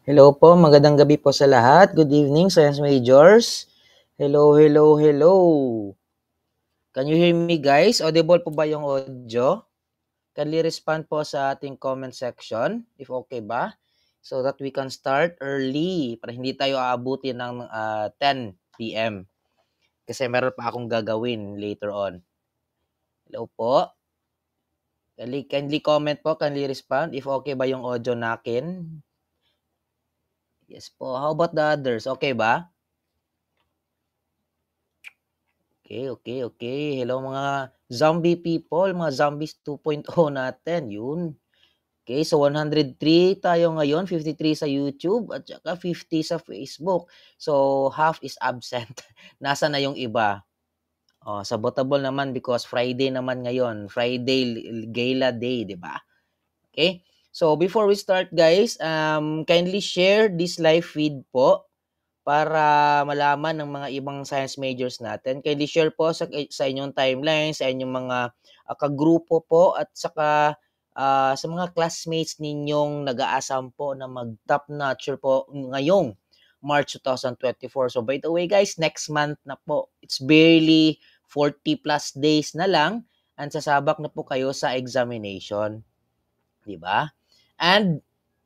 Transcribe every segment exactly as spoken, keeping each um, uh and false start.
Hello po, magandang gabi po sa lahat. Good evening, Science Majors. Hello, hello, hello. Can you hear me, guys? Audible po ba yung audio? Kindly respond po sa ating comment section, if okay ba? So that we can start early para hindi tayo aabuti ng uh, ten p m Kasi meron pa akong gagawin later on. Hello po. Kindly, kindly comment po, kindly respond if okay ba yung audio nakin. Yes po. How about the others? Okay ba? Okay, okay, okay. Hello mga zombie people, mga zombies two point oh natin, yun. Okay, so one hundred three tayo ngayon, fifty-three sa YouTube at saka fifty sa Facebook. So half is absent. Nasa na yung iba? Oh, sabotable naman because Friday naman ngayon. Friday gala day, 'di ba? Okay? So before we start guys, um kindly share this live feed po para malaman ng mga ibang science majors natin. Kindly share po sa, sa inyong timeline, sa inyong mga uh, kagrupo po at saka uh, sa mga classmates ninyong nag-aasam po na mag-top notcher po ngayong March twenty twenty-four. So by the way guys, next month na po. It's barely forty plus days na lang and sasabak na po kayo sa examination. Di ba? And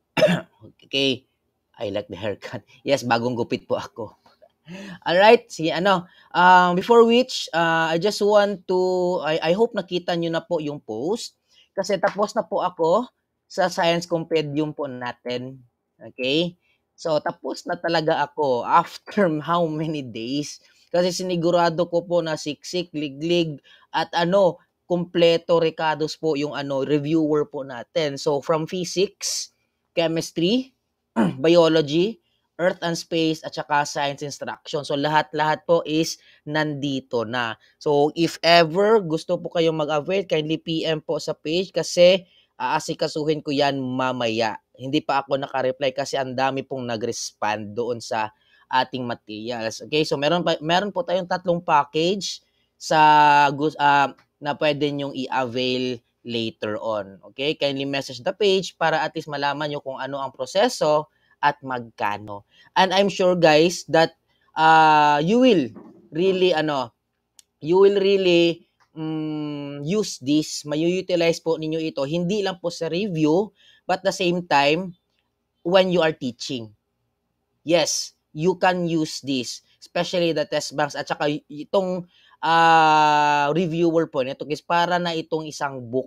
okay, I like the haircut. Yes, bagong gupit po ako. Alright, si ano, um, before which, uh, I just want to, I, I hope nakita nyo na po yung post. Kasi tapos na po ako sa Science Compendium po natin. Okay? So, tapos na talaga ako after how many days. Kasi sinigurado ko po na siksik, liglig, at ano, kumpleto recados po yung ano, reviewer po natin. So, from physics, chemistry, biology, Earth and Space at saka Science Instruction. So lahat-lahat po is nandito na. So if ever gusto po kayong mag-avail, kindly P M po sa page kasi aasikasuhin ko yan mamaya. Hindi pa ako naka-reply kasi ang dami pong nag-respond doon sa ating materials. Okay, so meron pa meron po tayong tatlong package sa uh, na pwede nyong i-avail later on. Okay, kindly message the page para at least malaman nyo kung ano ang proseso at magkano. And I'm sure guys that uh, you will really ano, you will really um, use this, mayu-utilize po ninyo ito hindi lang po sa review but the same time when you are teaching. Yes, you can use this, especially the test banks at saka itong uh, reviewer po nito is para na itong isang book.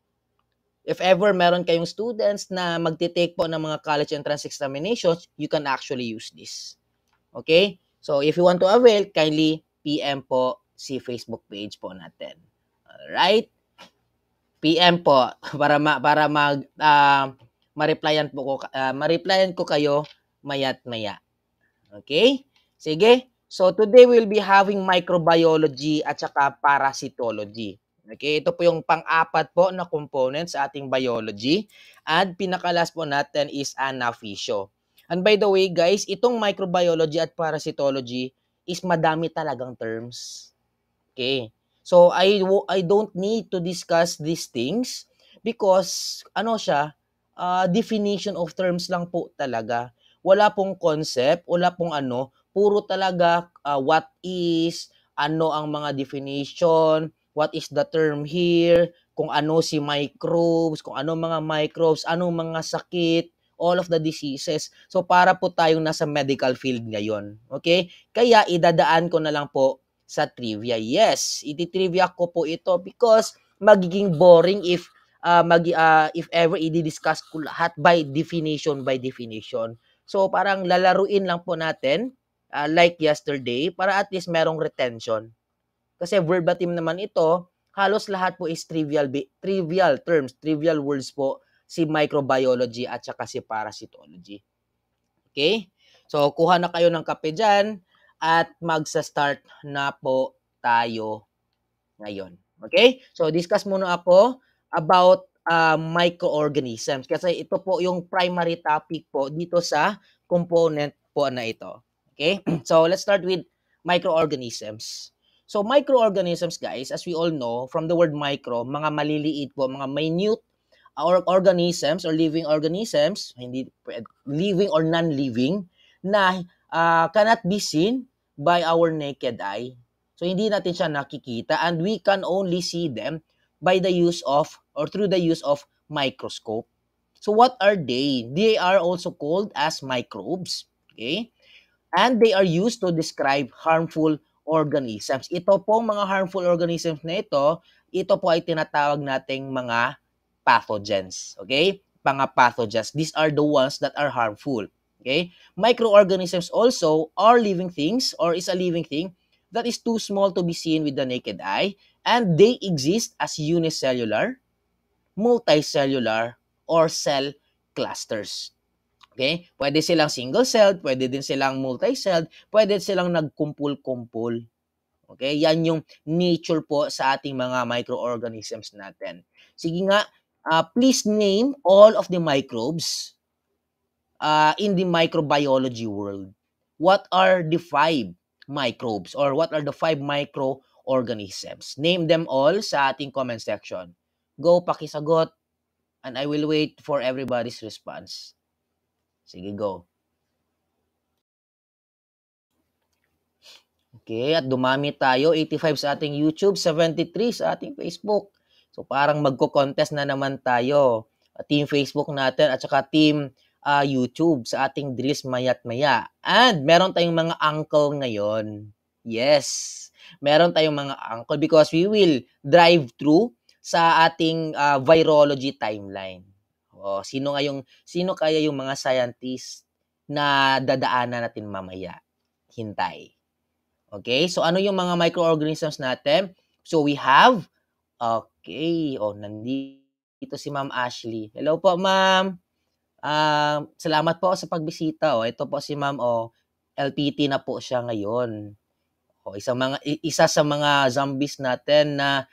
If ever meron kayong students na magte-take po ng mga college entrance examinations, you can actually use this. Okay? So, if you want to avail, kindly P M po si Facebook page po natin. Alright? P M po para ma, para mag uh, ma-replyan po ko uh, ma-replyan ko kayo mayat maya. Okay? Sige. So, today we'll be having microbiology at saka parasitology. Okay, ito po yung pang-apat po na component sa ating biology. At pinakalas po natin is anaphysio. And by the way, guys, itong microbiology at parasitology is madami talagang terms. Okay. So, I, I don't need to discuss these things because, ano siya, uh, definition of terms lang po talaga. Wala pong concept, wala pong ano, puro talaga uh, what is, ano ang mga definition, what is the term here, kung ano si microbes, kung ano mga microbes, anong mga sakit, all of the diseases. So para po tayong nasa medical field ngayon. Okay? Kaya idadaan ko na lang po sa trivia. Yes, iti-trivia ko po ito because magiging boring if uh, mag uh, if ever i-discuss ko lahat by definition by definition. So parang lalaruin lang po natin uh, like yesterday para at least merong retention. Kasi verbatim naman ito, halos lahat po is trivial trivial terms, trivial words po si microbiology at saka si parasitology. Okay? So, kuha na kayo ng kape dyan at magsa-start na po tayo ngayon. Okay? So, discuss muna ako about uh, microorganisms kasi ito po yung primary topic po dito sa component po na ito. Okay? So, let's start with microorganisms. So, microorganisms, guys, as we all know, from the word micro, mga maliliit po, mga minute or organisms or living organisms, hindi living or non-living, na uh, cannot be seen by our naked eye. So hindi natin siya nakikita, and we can only see them by the use of or through the use of microscope. So what are they? They are also called as microbes. Okay? And they are used to describe harmful organisms. Ito pong mga harmful organisms na ito, ito po ay tinatawag nating mga pathogens. Okay? Mga pathogens. These are the ones that are harmful. Okay? Microorganisms also are living things or is a living thing that is too small to be seen with the naked eye, and they exist as unicellular, multicellular, or cell clusters. Okay? Pwede silang single-celled, pwede din silang multi-celled, pwede silang nagkumpul-kumpul. Okay? Yan yung nature po sa ating mga microorganisms natin. Sige nga, uh, please name all of the microbes uh, in the microbiology world. What are the five microbes or what are the five microorganisms? Name them all sa ating comment section. Go, pakisagot, and I will wait for everybody's response. Sige, go. Okay, at dumami tayo, eighty-five sa ating YouTube, seventy-three sa ating Facebook. So parang magko-contest na naman tayo. Team Facebook natin at saka team uh, YouTube sa ating drills mayat maya. And meron tayong mga uncle ngayon. Yes, meron tayong mga uncle because we will drive through sa ating uh, virology timeline. O, sino nga yung, sino kaya yung mga scientists na dadaanan natin mamaya? Hintay. Okay, so ano yung mga microorganisms natin? So we have, okay, oh, nandito si Ma'am Ashley. Hello po, Ma'am. Uh, salamat po sa pagbisita. Oh, ito po si Ma'am, oh, L P T na po siya ngayon. Oh, isa mga isa sa mga zombies natin na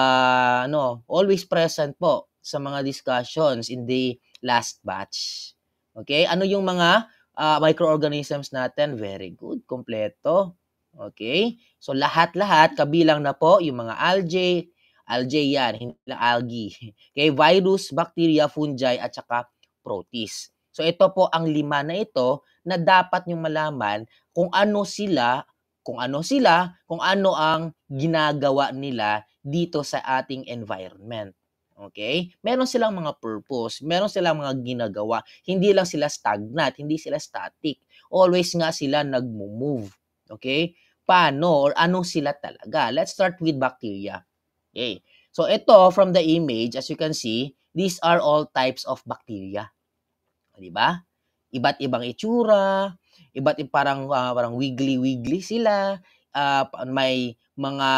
uh, ano, always present po sa mga discussions in the last batch. Okay, ano yung mga uh, microorganisms natin? Very good, kompleto. Okay? So, lahat-lahat, kabilang na po yung mga algae, algae yan, hindi lang algae. Okay? Virus, bacteria, fungi, at saka protists. So, ito po ang lima na ito na dapat nyong malaman kung ano sila, kung ano sila, kung ano ang ginagawa nila dito sa ating environment. Okay? Meron silang mga purpose, meron silang mga ginagawa. Hindi lang sila stagnant, hindi sila static. Always nga sila nagmo-move. Okay? Paano or anong sila talaga? Let's start with bacteria. Okay. So ito from the image, as you can see, these are all types of bacteria. Di ba? Iba't ibang itsura, iba't ibang parang uh, parang wiggly-wiggly sila, uh, may mga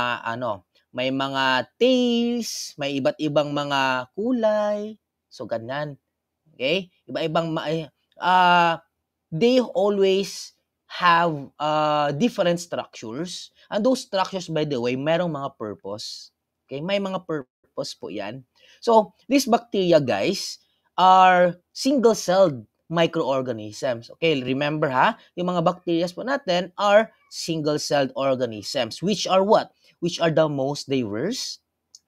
ano, may mga tails, may iba't ibang mga kulay. So ganyan. Okay? Iba-ibang uh, they always have uh, different structures. And those structures, by the way, merong mga purpose. Okay? May mga purpose po yan. So, these bacteria, guys, are single-celled microorganisms. Okay, remember ha, yung mga bacteria po natin are single-celled organisms, which are what? Which are the most diverse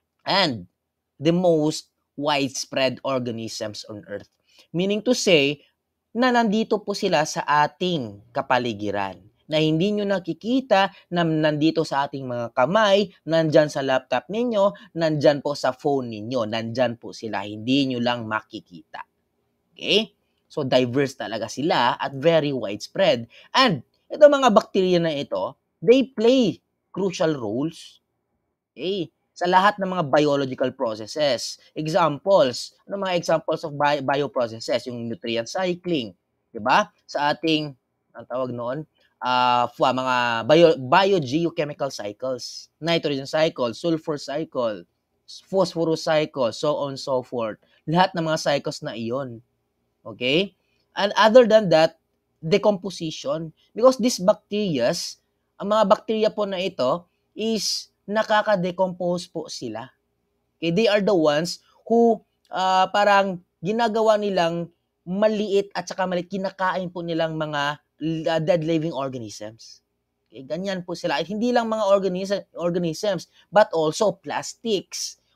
and the most widespread organisms on Earth. Meaning to say, na nandito po sila sa ating kapaligiran. Na hindi nyo nakikita, na nandito sa ating mga kamay, nandyan sa laptop ninyo, nandyan po sa phone ninyo, nandyan po sila, hindi nyo lang makikita. Okay? So, diverse talaga sila at very widespread. And, ito mga bacteria na ito, they play crucial roles. Okay? Sa lahat ng mga biological processes. Examples, ano mga examples of bio bioprocesses? Yung nutrient cycling, 'di ba? Sa ating ang tawag noon, uh, mga bio biogeochemical cycles, nitrogen cycle, sulfur cycle, phosphorus cycle, so on so forth. Lahat ng mga cycles na iyon. Okay? And other than that, decomposition, because these bacteria, ang mga bacteria po na ito is nakaka-decompose po sila. Okay, they are the ones who uh, parang ginagawa nilang maliit at saka maliit, kinakain po nilang mga uh, dead living organisms. Okay, ganyan po sila. At hindi lang mga organism, organisms, but also plastics,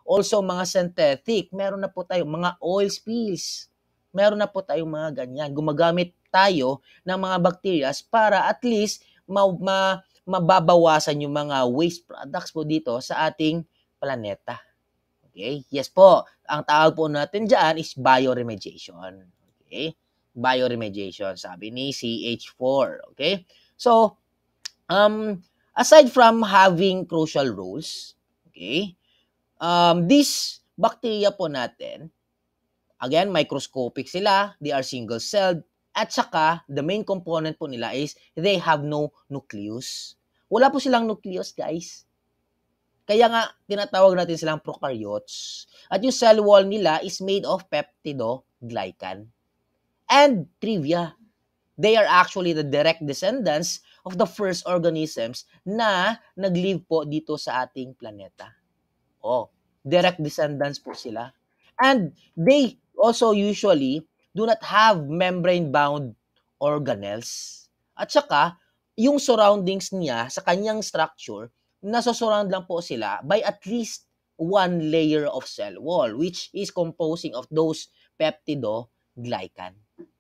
Also, mga synthetic, meron na po tayo mga oil spills. Meron na po tayong mga ganyan. Gumagamit tayo ng mga bacteria para at least ma, ma, mababawasan yung mga waste products po dito sa ating planeta. Okay? Yes po. Ang tawag po natin dyan is bioremediation. Okay? Bioremediation, sabi ni C H four. Okay? So, um, aside from having crucial roles, okay, um, these bacteria po natin, again, microscopic sila, they are single-celled, at saka, the main component po nila is they have no nucleus. Wala po silang nucleus, guys. Kaya nga, tinatawag natin silang prokaryotes. At yung cell wall nila is made of peptidoglycan. And trivia, they are actually the direct descendants of the first organisms na nag-live po dito sa ating planeta. Oh, direct descendants po sila. And they also usually do not have membrane-bound organelles. At saka, yung surroundings niya sa kanyang structure, nasa-surround lang po sila by at least one layer of cell wall, which is composing of those peptidoglycan.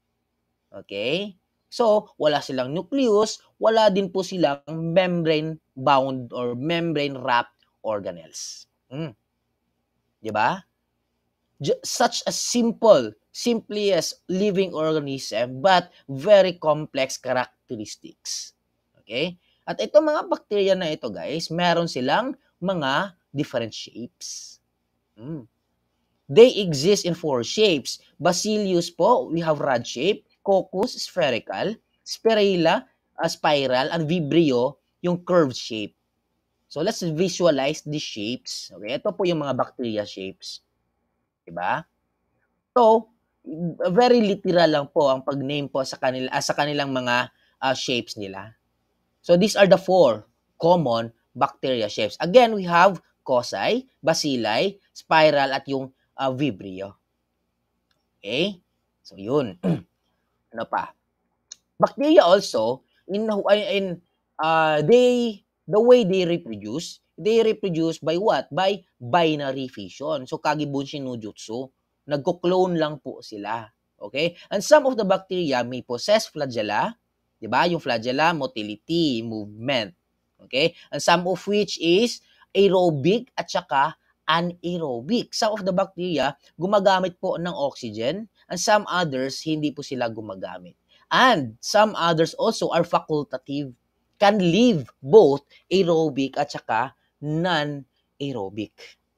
Okay? So, wala silang nucleus, wala din po silang membrane-bound or membrane-wrapped organelles. Hmm. Di ba? Such a simple, simplest living organism, but very complex characteristics. Okay? At itong mga bacteria na ito, guys, meron silang mga different shapes. Hmm. They exist in four shapes. Bacillus po, we have rod shape. Coccus, spherical. Spirilla, uh, spiral. And Vibrio, yung curved shape. So, let's visualize these shapes. Okay, ito po yung mga bacteria shapes. Diba? So, very literal lang po ang pag-name po sa, kanila, uh, sa kanilang mga uh, shapes nila. So, these are the four common bacteria shapes. Again, we have cocci, bacilli, spiral, at yung uh, vibrio. Okay? So, yun. Ano pa? Bacteria also, in, in uh, they, the way they reproduce, they reproduce by what? By binary fission. So, kagibunshin no jutsu. Nagko-clone lang po sila. Okay? And some of the bacteria may possess flagella, di ba? Yung flagella, motility, movement. Okay? And some of which is aerobic at saka anaerobic. Some of the bacteria gumagamit po ng oxygen and some others hindi po sila gumagamit. And some others also are facultative, can live both aerobic at saka non-aerobic.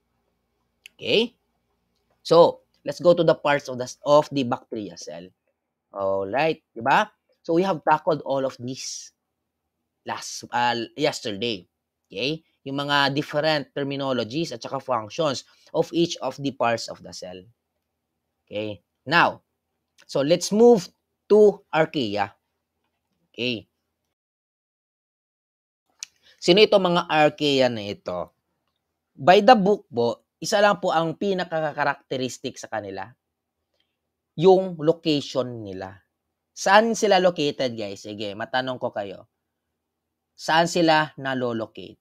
Okay? So, let's go to the parts of the, of the bacteria cell. Alright, di ba? So, we have tackled all of these last uh, yesterday. Okay? Yung mga different terminologies at saka functions of each of the parts of the cell. Okay? Now, so let's move to archaea. Okay. Sino ito mga archaea na ito? By the book po, isa lang po ang pinaka-characteristic sa kanila. Yung location nila. Saan sila located, guys? Sige, matanong ko kayo. Saan sila nalolocate?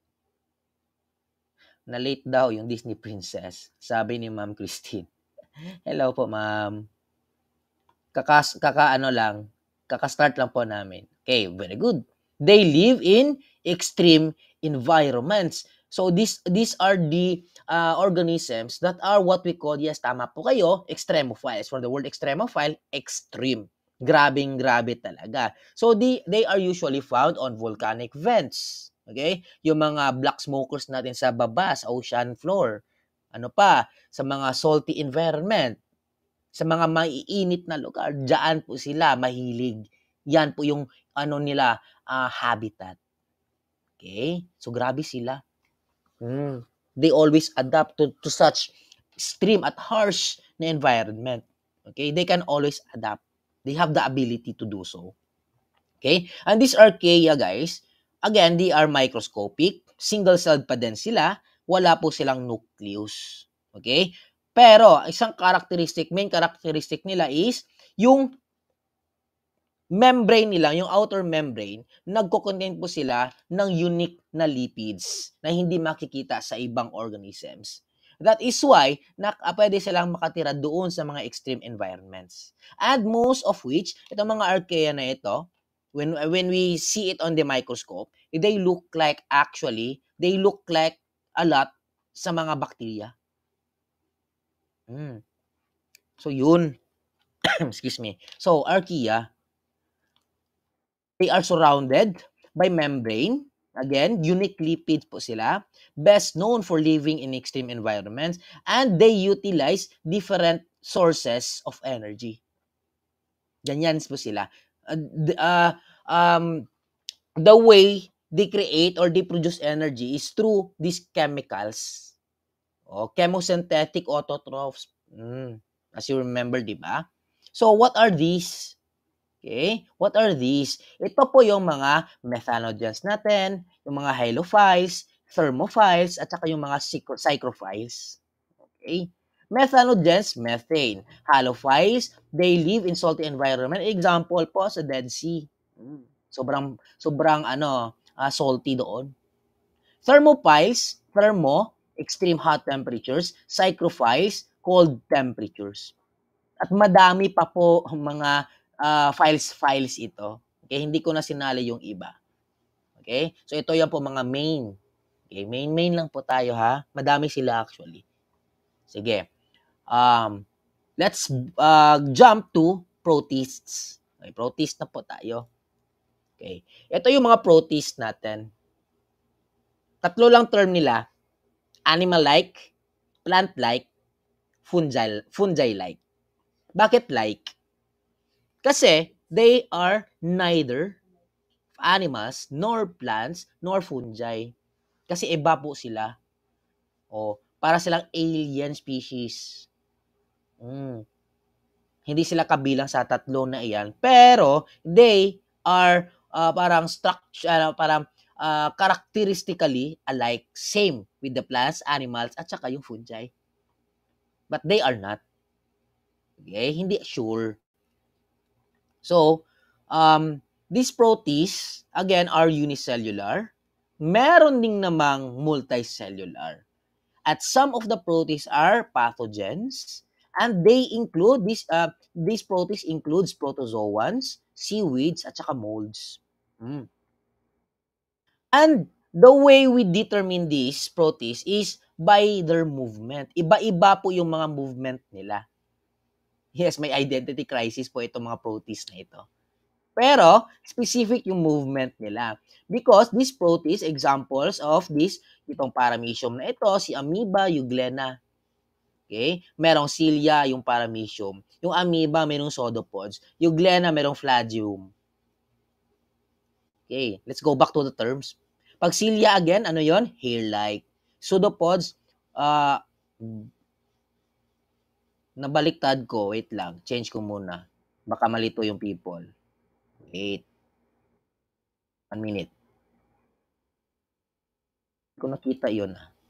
Na-late daw yung Disney Princess. Sabi ni Ma'am Christine. Hello po, Ma'am. Kakas, kaka ano lang, kaka-start lang po namin. Okay, very good. They live in extreme environments. So, these, these are the uh, organisms that are what we call, yes, tama po kayo, extremophiles. From the word extremophile, extreme. Grabing grabe talaga. So, they, they are usually found on volcanic vents. Okay? Yung mga black smokers natin sa baba, sa ocean floor. Ano pa? Sa mga salty environment. Sa mga maiinit na lugar, diyan po sila mahilig. Yan po yung ano nila, uh, habitat. Okay? So, grabe sila. Hmm. They always adapt to, to such extreme at harsh na environment. Okay? They can always adapt. They have the ability to do so. Okay? And these archaea, guys, again, they are microscopic. Single-celled pa din sila. Wala po silang nucleus. Okay? Pero, isang characteristic, main characteristic nila is yung membrane nila, yung outer membrane, nagko-contain po sila ng unique na lipids na hindi makikita sa ibang organisms. That is why na, uh, pwede silang makatira doon sa mga extreme environments. And most of which, itong mga archaea na ito, when, when we see it on the microscope, they look like actually, they look like a lot sa mga bacteria. Hmm. So yun, excuse me. So archaea, they are surrounded by membrane. Again, unique lipids po sila. Best known for living in extreme environments. And they utilize different sources of energy. Ganyan po sila. Uh, uh, um, the way they create or they produce energy is through these chemicals. O, chemosynthetic autotrophs. Mm, as you remember, di ba? So, what are these? Okay, what are these? Ito po yung mga methanogens natin, yung mga halophiles, thermophiles, at saka yung mga psychrophiles. Okay? Methanogens, methane. Halophiles, they live in salty environment. Example po sa Dead Sea. Mm. Sobrang, sobrang ano, uh, salty doon. Thermophiles, thermo, extreme hot temperatures. Psychrophiles, cold temperatures. At madami pa po mga uh, files files ito. Okay, hindi ko na sinali yung iba. Okay? So ito yan po mga main. Okay, main main lang po tayo ha. Madami sila actually. Sige. Um let's uh, jump to protists. Okay, protist na po tayo. Okay. Ito yung mga protists natin. Tatlo lang term nila. Animal-like, plant-like, fungi fungi-like. Bakit like? Kasi they are neither animals, nor plants, nor fungi. Kasi iba po sila. O, para silang alien species. Mm. Hindi sila kabilang sa tatlo na iyan. Pero, they are uh, parang structure, uh, parang uh, characteristically alike, same with the plants, animals, at saka yung fungi. But they are not. Okay? Hindi sure. So, um, these protists, again, are unicellular. Meron ding namang multicellular. At some of the protists are pathogens, and they include, this, uh, these protists includes protozoans, seaweeds, at saka molds. Mm. And the way we determine these protists is by their movement. Iba-iba po yung mga movement nila. Yes, may identity crisis po itong mga protists na ito. Pero, specific yung movement nila. Because these protists, examples of this, itong paramecium na ito, si amoeba, euglena. Okay? Merong cilia, yung paramecium. Yung amoeba, merong pseudopods. Euglena, merong flagium. Okay, let's go back to the terms. Pag cilia again, ano yon? Hair-like. Pseudopods, uh, nabaliktad ko. Wait lang. Change ko muna. Baka malito yung people. Wait. One minute. Hindi ko nakita yun.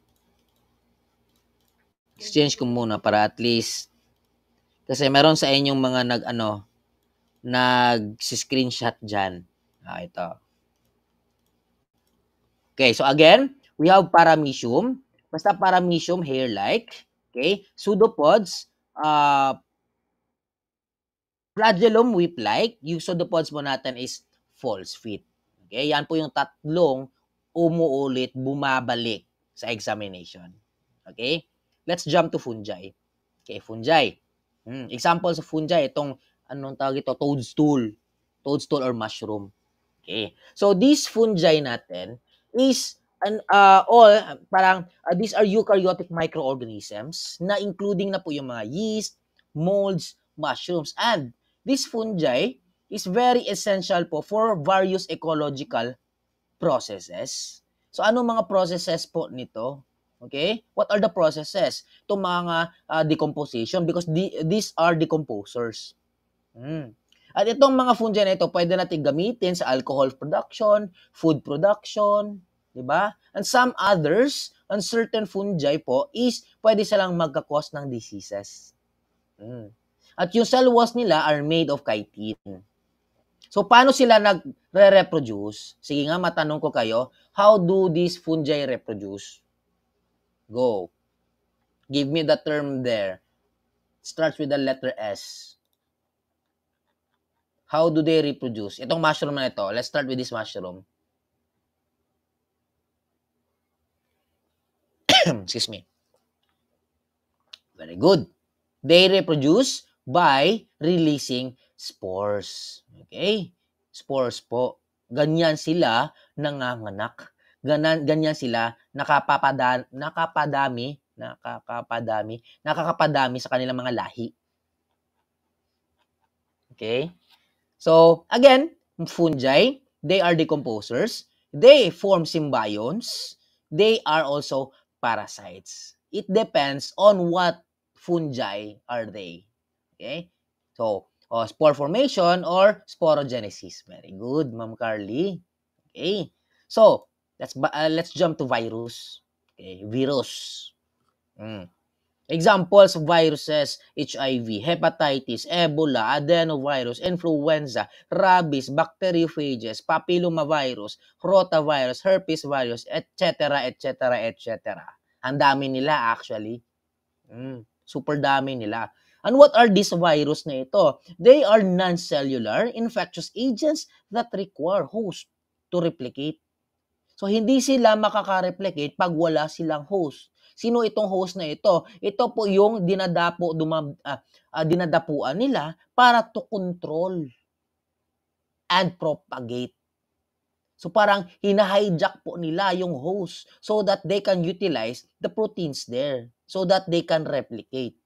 Exchange ko muna para at least kasi meron sa inyong mga nag ano nag-screenshot diyan. Ah, ito. Okay, so again, we have paramecium. Basta paramecium hair-like. Okay? Pseudopods, uh, flagellum whip-like. Yung pseudopods mo natin is false feet. Okay? Yan po yung tatlong umuulit, bumabalik sa examination. Okay? Let's jump to fungi. Okay, fungi. Hmm, examples of fungi, itong, anong tawag ito? Toadstool. Toadstool or mushroom. Okay. So, these fungi natin is, an, uh, all, parang, uh, these are eukaryotic microorganisms na including na po yung mga yeast, molds, mushrooms. And this fungi is very essential po for various ecological processes. So, ano mga processes po nito? Okay? What are the processes? Itong mga uh, decomposition because the, these are decomposers. Hmm. At itong mga fungi na ito, pwede natin gamitin sa alcohol production, food production, di ba? And some others, and certain fungi po, is pwede silang magkakos ng diseases. Hmm. At yung cell walls nila are made of chitin. So, paano sila nagre-reproduce? Sige nga, matanong ko kayo, how do these fungi reproduce? Go. Give me the term there. Starts with the letter S. How do they reproduce? Itong mushroom na ito. Let's start with this mushroom. Excuse me. Very good. They reproduce by releasing spores. Okay? Spores po. Ganyan sila nanganganak. Ganan, ganyan sila nakapapada, nakapadami, nakakapadami, nakakapadami sa kanilang mga lahi. Okay? So, again, fungi, they are decomposers. They form symbionts. They are also parasites. It depends on what fungi are they. Okay? So, uh, spore formation or sporogenesis. Very good, Ma'am Carly. Okay. So, let's uh, let's jump to virus. Okay, virus. Mm. Examples of viruses, H I V, hepatitis, Ebola, adenovirus, influenza, rabies, bacteriophages, papillomavirus, rotavirus, herpes virus, et cetera, et cetera, et cetera. Ang dami nila actually. Mm, super dami nila. And what are these virus na ito? They are non-cellular infectious agents that require host to replicate. So, hindi sila makaka-replicate pag wala silang host. Sino itong host na ito? Ito po yung dinadapo, dumab, uh, uh, dinadapuan nila para to control and propagate. So, parang hina-hijack po nila yung host so that they can utilize the proteins there so that they can replicate.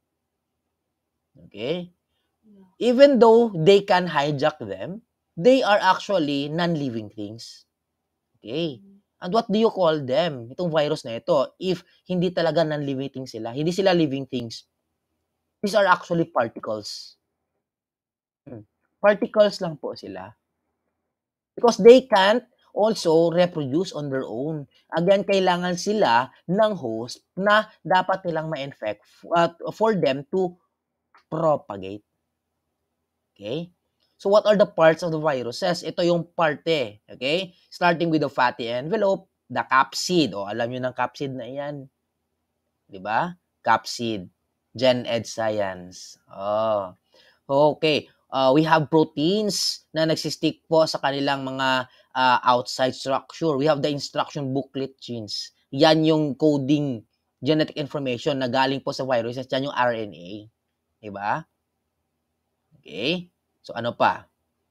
Okay? Even though they can hijack them, they are actually non-living things. Okay. And what do you call them? Itong virus na ito, if hindi talaga non-living sila, hindi sila living things. These are actually particles. Hmm. Particles lang po sila. Because they can't also reproduce on their own. Again, kailangan sila ng host na dapat nilang ma-infect uh, for them to propagate. Okay? So, what are the parts of the viruses? Ito yung parte. Okay? Starting with the fatty envelope, the capsid. O, alam nyo ng capsid na yan. Diba? Capsid. Gen Ed Science. Oh. Okay. Uh, we have proteins na nagsistick po sa kanilang mga uh, outside structure. We have the instruction booklet genes. Yan yung coding genetic information na galing po sa viruses. Yan yung R N A. Diba? Okay? So, ano pa?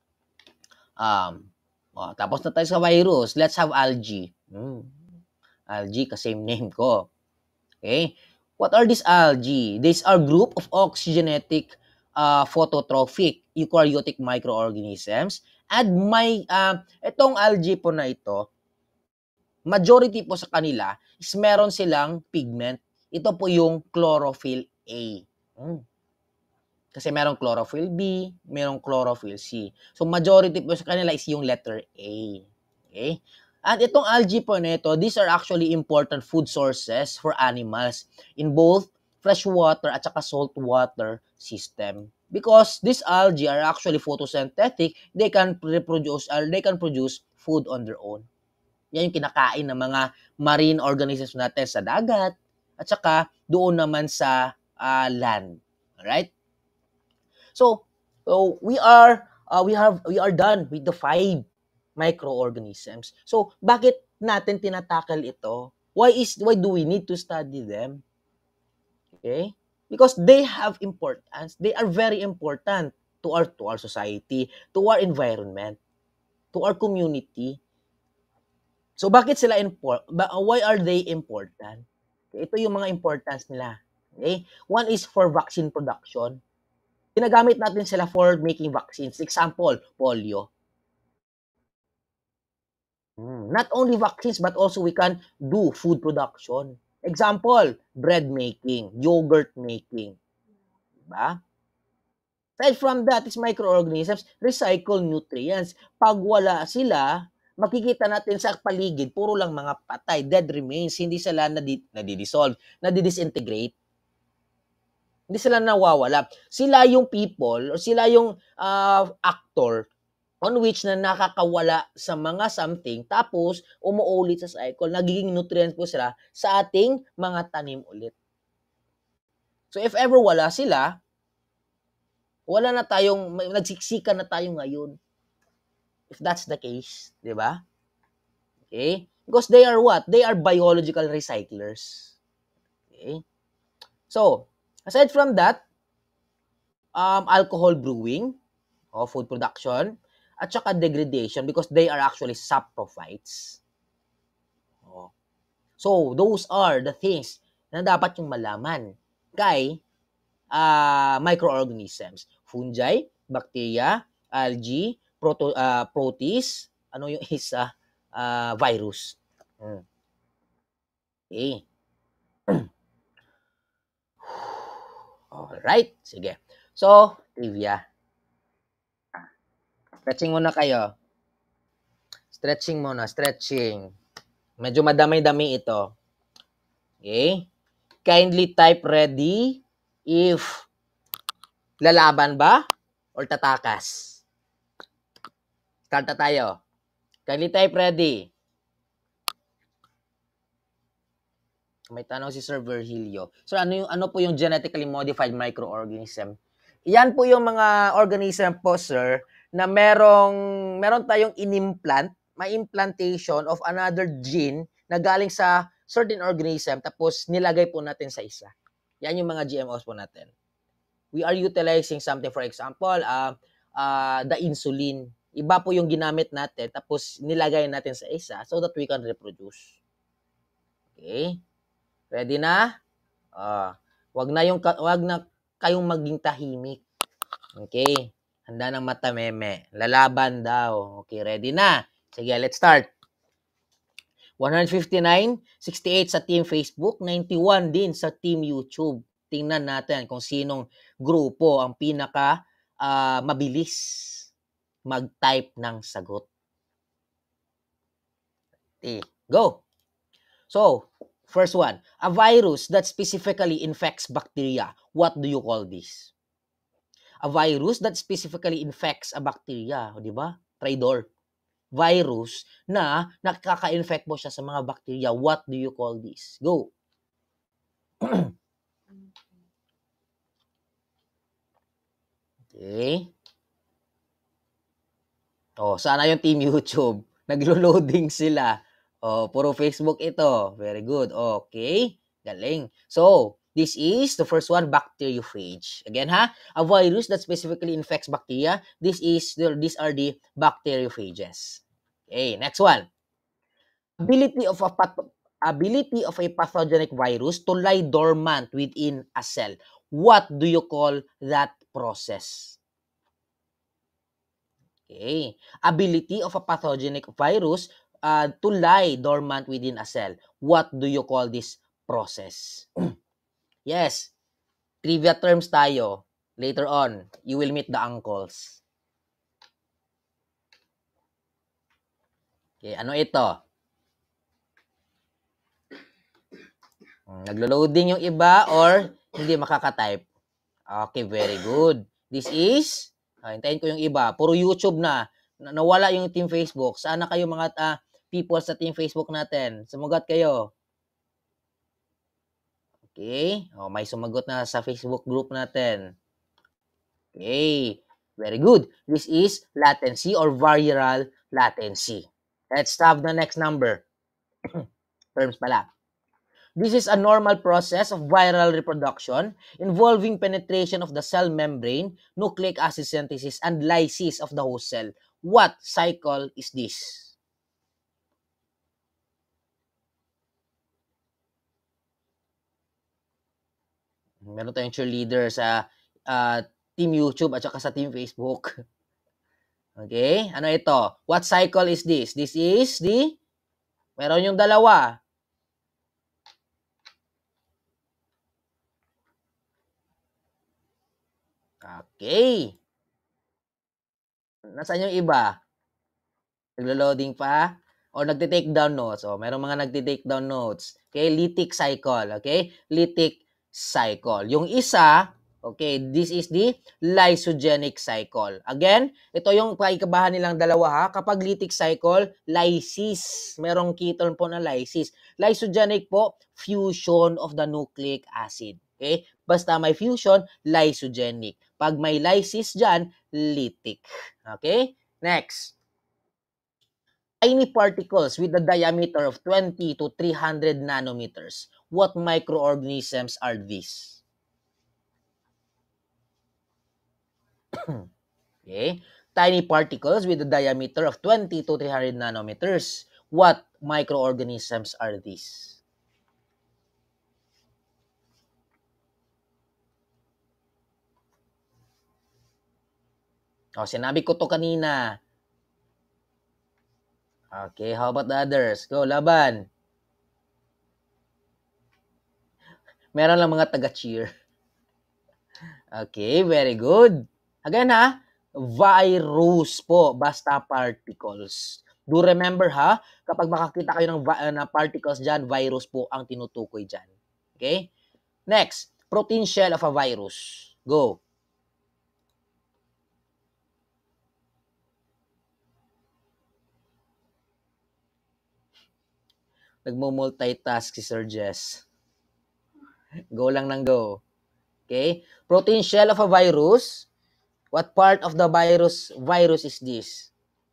Um, oh, tapos na tayo sa virus. Let's have algae. Hmm. Algae, ka-same name ko. Okay? What are these algae? These are group of oxygenetic uh, phototrophic eukaryotic microorganisms. And may, uh, itong algae po na ito, majority po sa kanila is meron silang pigment. Ito po yung chlorophyll A. Hmm. Kasi merong chlorophyll B, merong chlorophyll C. So, majority po sa kanila is yung letter A. Okay? At itong algae po na ito, these are actually important food sources for animals in both freshwater at saka saltwater system. Because these algae are actually photosynthetic, they can reproduce or they can produce food on their own. Yan yung kinakain ng mga marine organisms natin sa dagat at saka doon naman sa uh, land. Alright? So, so we are uh, we have we are done with the five microorganisms. So, bakit natin tinatakal ito? Why is why do we need to study them? Okay? Because they have importance. They are very important to our to our society, to our environment, to our community. So, bakit sila import? Why are they important? Okay, ito yung mga importance nila. Okay? One is for vaccine production. Ginagamit natin sila for making vaccines. Example, polio. Hmm. Not only vaccines, but also we can do food production. Example, bread making, yogurt making. Diba? Aside from that, is microorganisms recycle nutrients. Pag wala sila, makikita natin sa paligid, puro lang mga patay, dead remains, hindi sila nadi- nadi-dissolve, nadi-disintegrate. Hindi sila nawawala. Sila yung people, or sila yung uh, actor on which na nakakawala sa mga something, tapos umuulit sa cycle, nagiging nutrients po sila sa ating mga tanim ulit. So if ever wala sila, wala na tayong, nagsiksikan na tayo ngayon. If that's the case, di ba? Okay? Because they are what? They are biological recyclers. Okay? So, aside from that, um, alcohol brewing, o food production, at saka degradation because they are actually saprophytes. Oh. So, those are the things na dapat yung malaman kay uh, microorganisms. Fungi, bacteria, algae, proto, uh, protease, ano yung isa? Uh, virus. Hmm. Okay. Alright, sige. So, trivia. Stretching muna kayo. Stretching muna, stretching. Medyo madami-dami ito. Okay? Kindly type ready if lalaban ba or tatakas. Start na tayo. Kindly type ready. May tanong si Sir Virgilio. So ano yung ano po yung genetically modified microorganism? Yan po yung mga organism po, sir, na merong meron tayong inimplant, may implantation of another gene na galing sa certain organism tapos nilagay po natin sa isa. Yan yung mga G M Os po natin. We are utilizing something, for example, uh, uh, the insulin. Iba po yung ginamit natin tapos nilagay natin sa isa so that we can reproduce. Okay? Ready na? Ah, wag na yung wag na kayong maging tahimik. Okay? Handa ng mata meme. Lalaban daw. Okay, ready na? Sige, let's start. one fifty-nine, sixty-eight sa Team Facebook, ninety-one din sa Team YouTube. Tingnan natin kung sinong grupo ang pinaka uh, mabilis mag-type ng sagot. Okay, go! So, first one, a virus that specifically infects bacteria. What do you call this? A virus that specifically infects a bacteria, di ba? Tridor. Virus na nakaka-infect mo siya sa mga bacteria. What do you call this? Go. Okay. Oh, sana yung Team YouTube. Naglo-loading sila. Oh, puro Facebook ito. Very good. Okay. Galing. So, this is the first one, bacteriophage. Again, ha? A virus that specifically infects bacteria. This is, these are the bacteriophages. Okay, next one. Ability of a path- ability of a pathogenic virus to lie dormant within a cell. What do you call that process? Okay. Ability of a pathogenic virus uh, to lie dormant within a cell. What do you call this process? Yes. Trivia terms tayo. Later on, you will meet the uncles. Okay, ano ito? Naglo-loading yung iba or hindi makaka-type? Okay, very good. This is, uh, hintayin ko yung iba. Puro YouTube na. Nawala yung Team Facebook. Sana kayo mga uh, people sa Team Facebook natin. Sumagot kayo. Okay. Oh, may sumagot na sa Facebook group natin. Okay. Very good. This is latency or viral latency. Let's have the next number. Terms pala. This is a normal process of viral reproduction involving penetration of the cell membrane, nucleic acid synthesis, and lysis of the host cell. What cycle is this? Meron tayong cheerleader sa uh, Team YouTube at saka sa Team Facebook. Okay? Ano ito? What cycle is this? This is the... Meron yung dalawa. Okay. Nasaan yung iba? Naglo-loading pa? O nagte-take down notes? O, meron mga nagte-take down notes. Okay? Lytic cycle. Okay? Lytic cycle. Yung isa, okay, this is the lysogenic cycle. Again, ito yung paikabahan nilang dalawa ha. Kapag lytic cycle, lysis. Merong key term po na lysis. Lysogenic po, fusion of the nucleic acid. Okay? Basta may fusion, lysogenic. Pag may lysis dyan, lytic. Okay? Next. Tiny particles with a diameter of twenty to three hundred nanometers. What microorganisms are these? Okay? Tiny particles with a diameter of twenty to three hundred nanometers. What microorganisms are these? O, sinabi ko to kanina. Okay, how about the others? Go, laban. Meron lang mga taga-cheer. Okay, very good. Again ha, virus po, basta particles. Do remember ha, kapag makakita kayo ng uh, na particles dyan, virus po ang tinutukoy dyan. Okay? Next, protein shell of a virus. Go. Nagmo-multitask si Sir Jess. Go lang ng go. Okay? Protein shell of a virus. What part of the virus virus is this?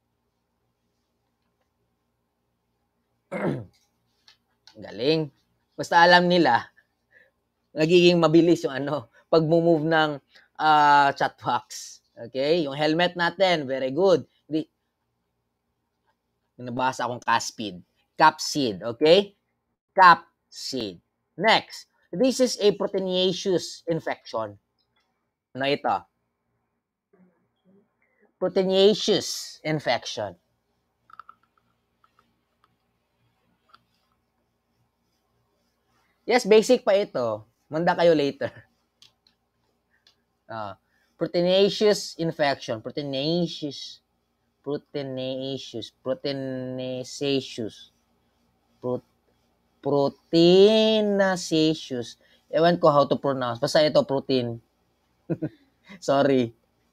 Galing. Basta alam nila, nagiging mabilis yung ano, pag-move ng uh, chat box. Okay? Yung helmet natin, very good. Di, nabasa akong caspid. Capsid. Okay? Capsid. Next. This is a proteinaceous infection. Ano ito? Proteinaceous infection. Yes, basic pa ito. Manda kayo later. Uh, proteinaceous infection. Proteinaceous. Proteinaceous. Proteinaceous. Pro proteinaceous. Ewan ko how to pronounce. Basta ito, protein. Sorry.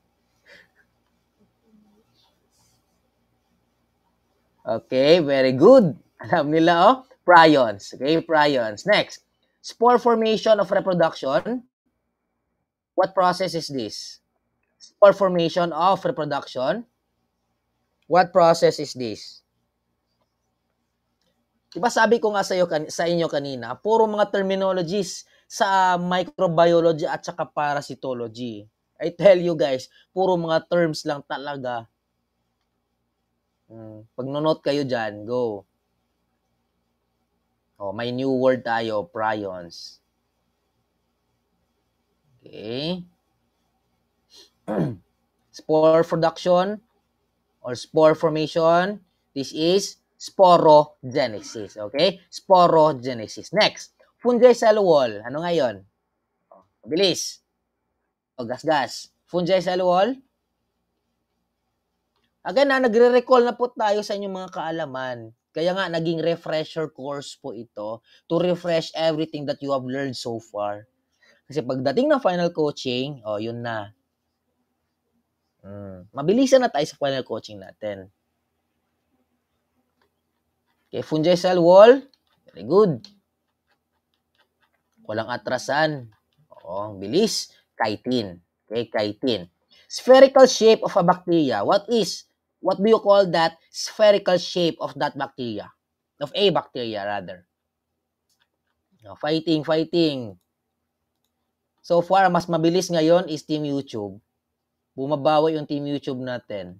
Okay, very good. Alam nila, oh. Prions. Okay, prions. Next. Spore formation of reproduction. What process is this? Spore formation of reproduction. What process is this? Diba sabi ko nga sa, iyo, sa inyo kanina, puro mga terminologies sa microbiology at saka parasitology. I tell you guys, puro mga terms lang talaga. Hmm. Pag nonote kayo dyan, go. Oh, may new word tayo, prions. Okay. Spore production or spore formation. This is sporogenesis. Okay? Sporogenesis. Next, fungi cell wall. Ano ngayon? Oh, bilis. O, gas-gas. Fungi cell wall. Again na, nagre-recall na po tayo sa inyong mga kaalaman. Kaya nga, naging refresher course po ito to refresh everything that you have learned so far. Kasi pagdating ng final coaching, oh, yun na. Hmm. Mabilisan na tayo sa final coaching natin. Okay, fungi cell wall. Very good. Walang atrasan. Oo, bilis. Chitin. Okay, chitin. Spherical shape of a bacteria. What is, what do you call that spherical shape of that bacteria? Of a bacteria, rather. No, fighting, fighting. So far, mas mabilis ngayon is Team YouTube. Bumabawi yung Team YouTube natin.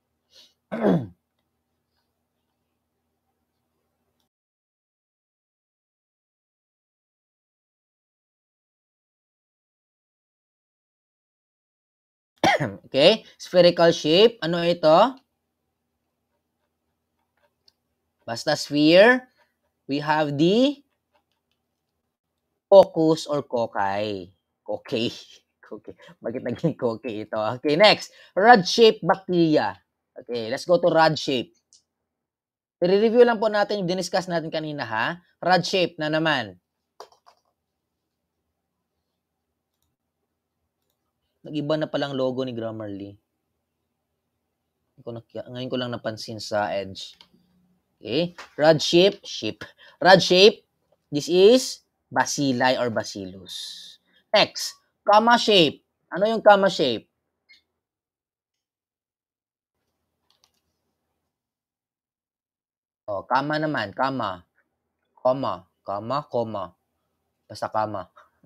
Okay? Spherical shape. Ano ito? Basta sphere. We have the coccus or cocci. Okay. Okay. Bakit naging cocci ito? Okay, next. Rod-shaped bacteria. Okay, let's go to rod-shape. I-review lang po natin yung diniscuss natin kanina, ha? Rod-shape na naman. Nag-iba na palang logo ni Grammarly. Ngayon ko lang napansin sa Edge. Okay. Rod shape, shape. Rod shape, this is bacilli or bacillus. Next, comma shape. Ano yung comma shape? Oh, comma naman, comma. Comma, comma, comma. Basta comma.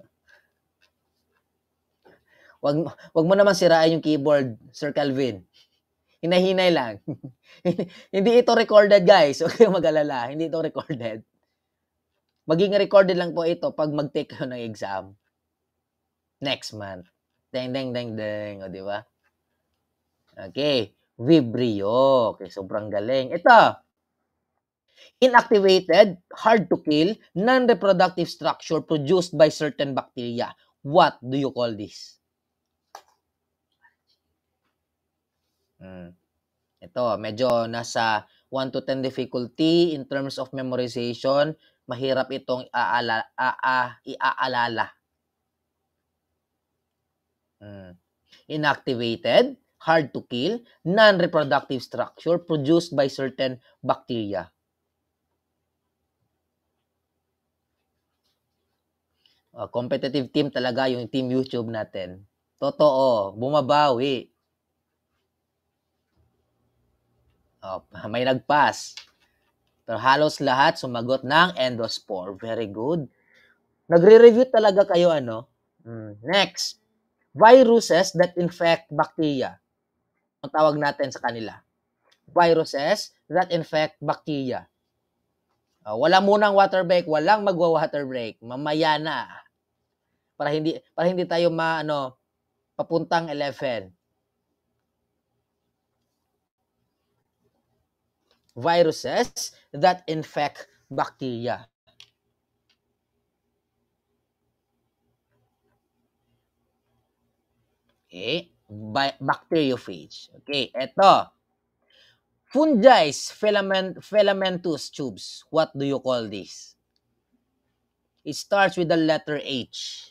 Wag, wag mo naman sirain yung keyboard, Sir Calvin. Hinay-hinay lang. Hindi ito recorded, guys. Huwag kayong mag-alala. Hindi ito recorded. Maging recorded lang po ito pag mag-take kayo ng exam. Next month. Deng, deng, deng, deng. O, di ba? Okay. Vibrio. Okay, sobrang galing. Ito. Inactivated, hard to kill, non-reproductive structure produced by certain bacteria. What do you call this? Hmm. Ito, medyo nasa one to ten difficulty in terms of memorization. Mahirap itong aala, a, a, iaalala. Hmm. Inactivated, hard to kill, non-reproductive structure produced by certain bacteria. Uh, competitive team talaga yung team YouTube natin. Totoo, bumabawi. Oh, may nag-pass. Pero halos lahat sumagot ng endospore. Very good. Nagre-review talaga kayo, ano? Hmm. Next, viruses that infect bacteria. Ang tawag natin sa kanila. Viruses that infect bacteria. Uh, wala munang water break, walang magwa-water break. Mamaya na. Para hindi para hindi tayo ma ano papuntang eleven. Viruses that infect bacteria. Okay? Bi- bacteriophage. Okay, eto. Fungi's filament filamentous tubes. What do you call this? It starts with the letter H.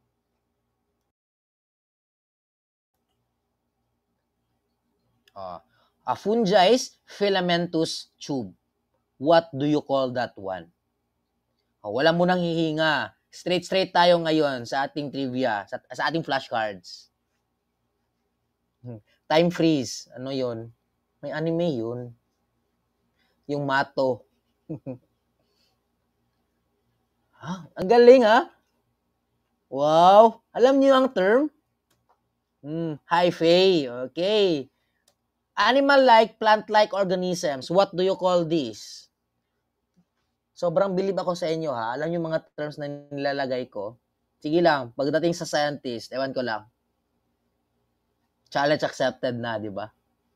Uh, a fungi's filamentous tube. What do you call that one? Oh, wala mo nang hihinga. Straight-straight tayo ngayon sa ating trivia, sa, sa ating flashcards. Time freeze. Ano yun? May anime yun. Yung Mato. Ha? Ang galing, ha? Wow! Alam niyo ang term? Hmm, hyphae. Okay. Animal-like, plant-like organisms. What do you call this? Sobrang bilib ako sa inyo, ha? Alam niyo mga terms na nilalagay ko? Sige lang, pagdating sa scientist, ewan ko lang. Challenge accepted na, di ba?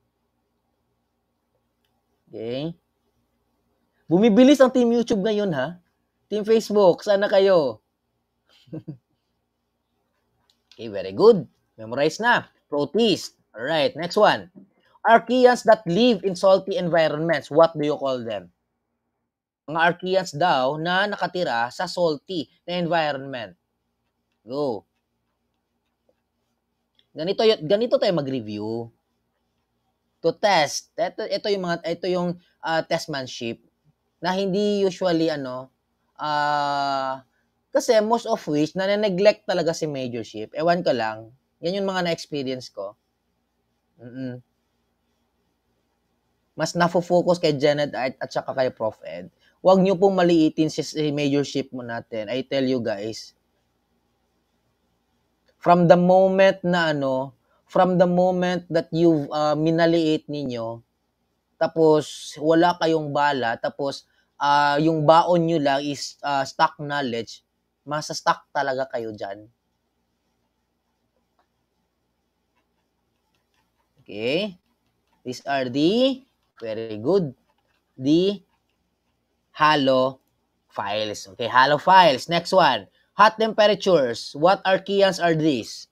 Okay. Bumibilis ang Team YouTube ngayon, ha? Team Facebook, sana kayo? Okay, very good. Memorize na. Protist. Alright, next one. Archaeans that live in salty environments, what do you call them? Mga Archaeans daw na nakatira sa salty na environment. Go. Ganito, ganito tayo mag-review. To test. Ito, ito yung mga ito yung uh, testmanship na hindi usually ano uh, kasi most of which na-neglect talaga si Majorship. Ewan ko lang. Yan yung mga na-experience ko. Mm-mm. Mas nafo-focus kay Janet Art at saka kay Prof Ed. Huwag niyo pong maliitin si, si Majorship mo natin. I tell you guys. From the moment na ano, from the moment that you uh, minaliit ninyo, tapos wala kayong bala, tapos uh, yung baon nyo lang is uh, stock knowledge, masa-stock talaga kayo dyan. Okay? These are the, very good, the hollow files. Okay, hollow files. Next one. Hot temperatures. What archaeans are these?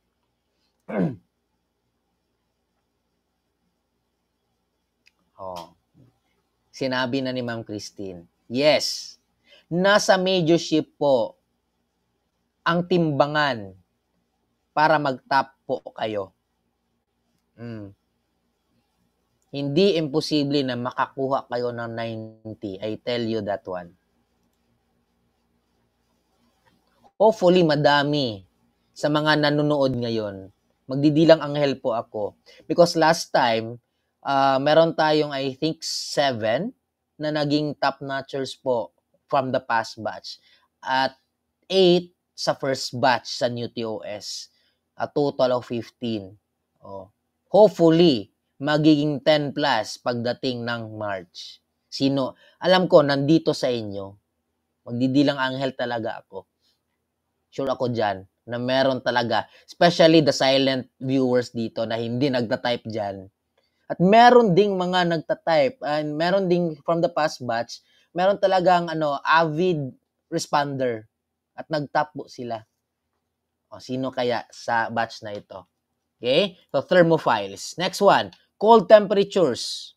Oh. Sinabi na ni Ma'am Christine. Yes. Nasa Majorship po ang timbangan para mag-top po kayo. Mm. Hindi imposible na makakuha kayo ng ninety. I tell you that one. Hopefully, madami. sa mga nanonood ngayon. Magdidilang anghel po ako. Because last time, uh, meron tayong I think seven na naging top notchers po from the past batch. At eight sa first batch sa new T O S. A total of fifteen. Oh. Hopefully, magiging ten plus pagdating ng March. Sino? Alam ko, nandito sa inyo. Magdidilang anghel talaga ako. Sure ako dyan na meron talaga. Especially the silent viewers dito na hindi nagta-type dyan. At meron ding mga nagta-type. And meron ding from the past batch, meron talagang ano, avid responder. At nag-tap po sila. O, sino kaya sa batch na ito? Okay? So, thermophiles. Next one. Cold temperatures.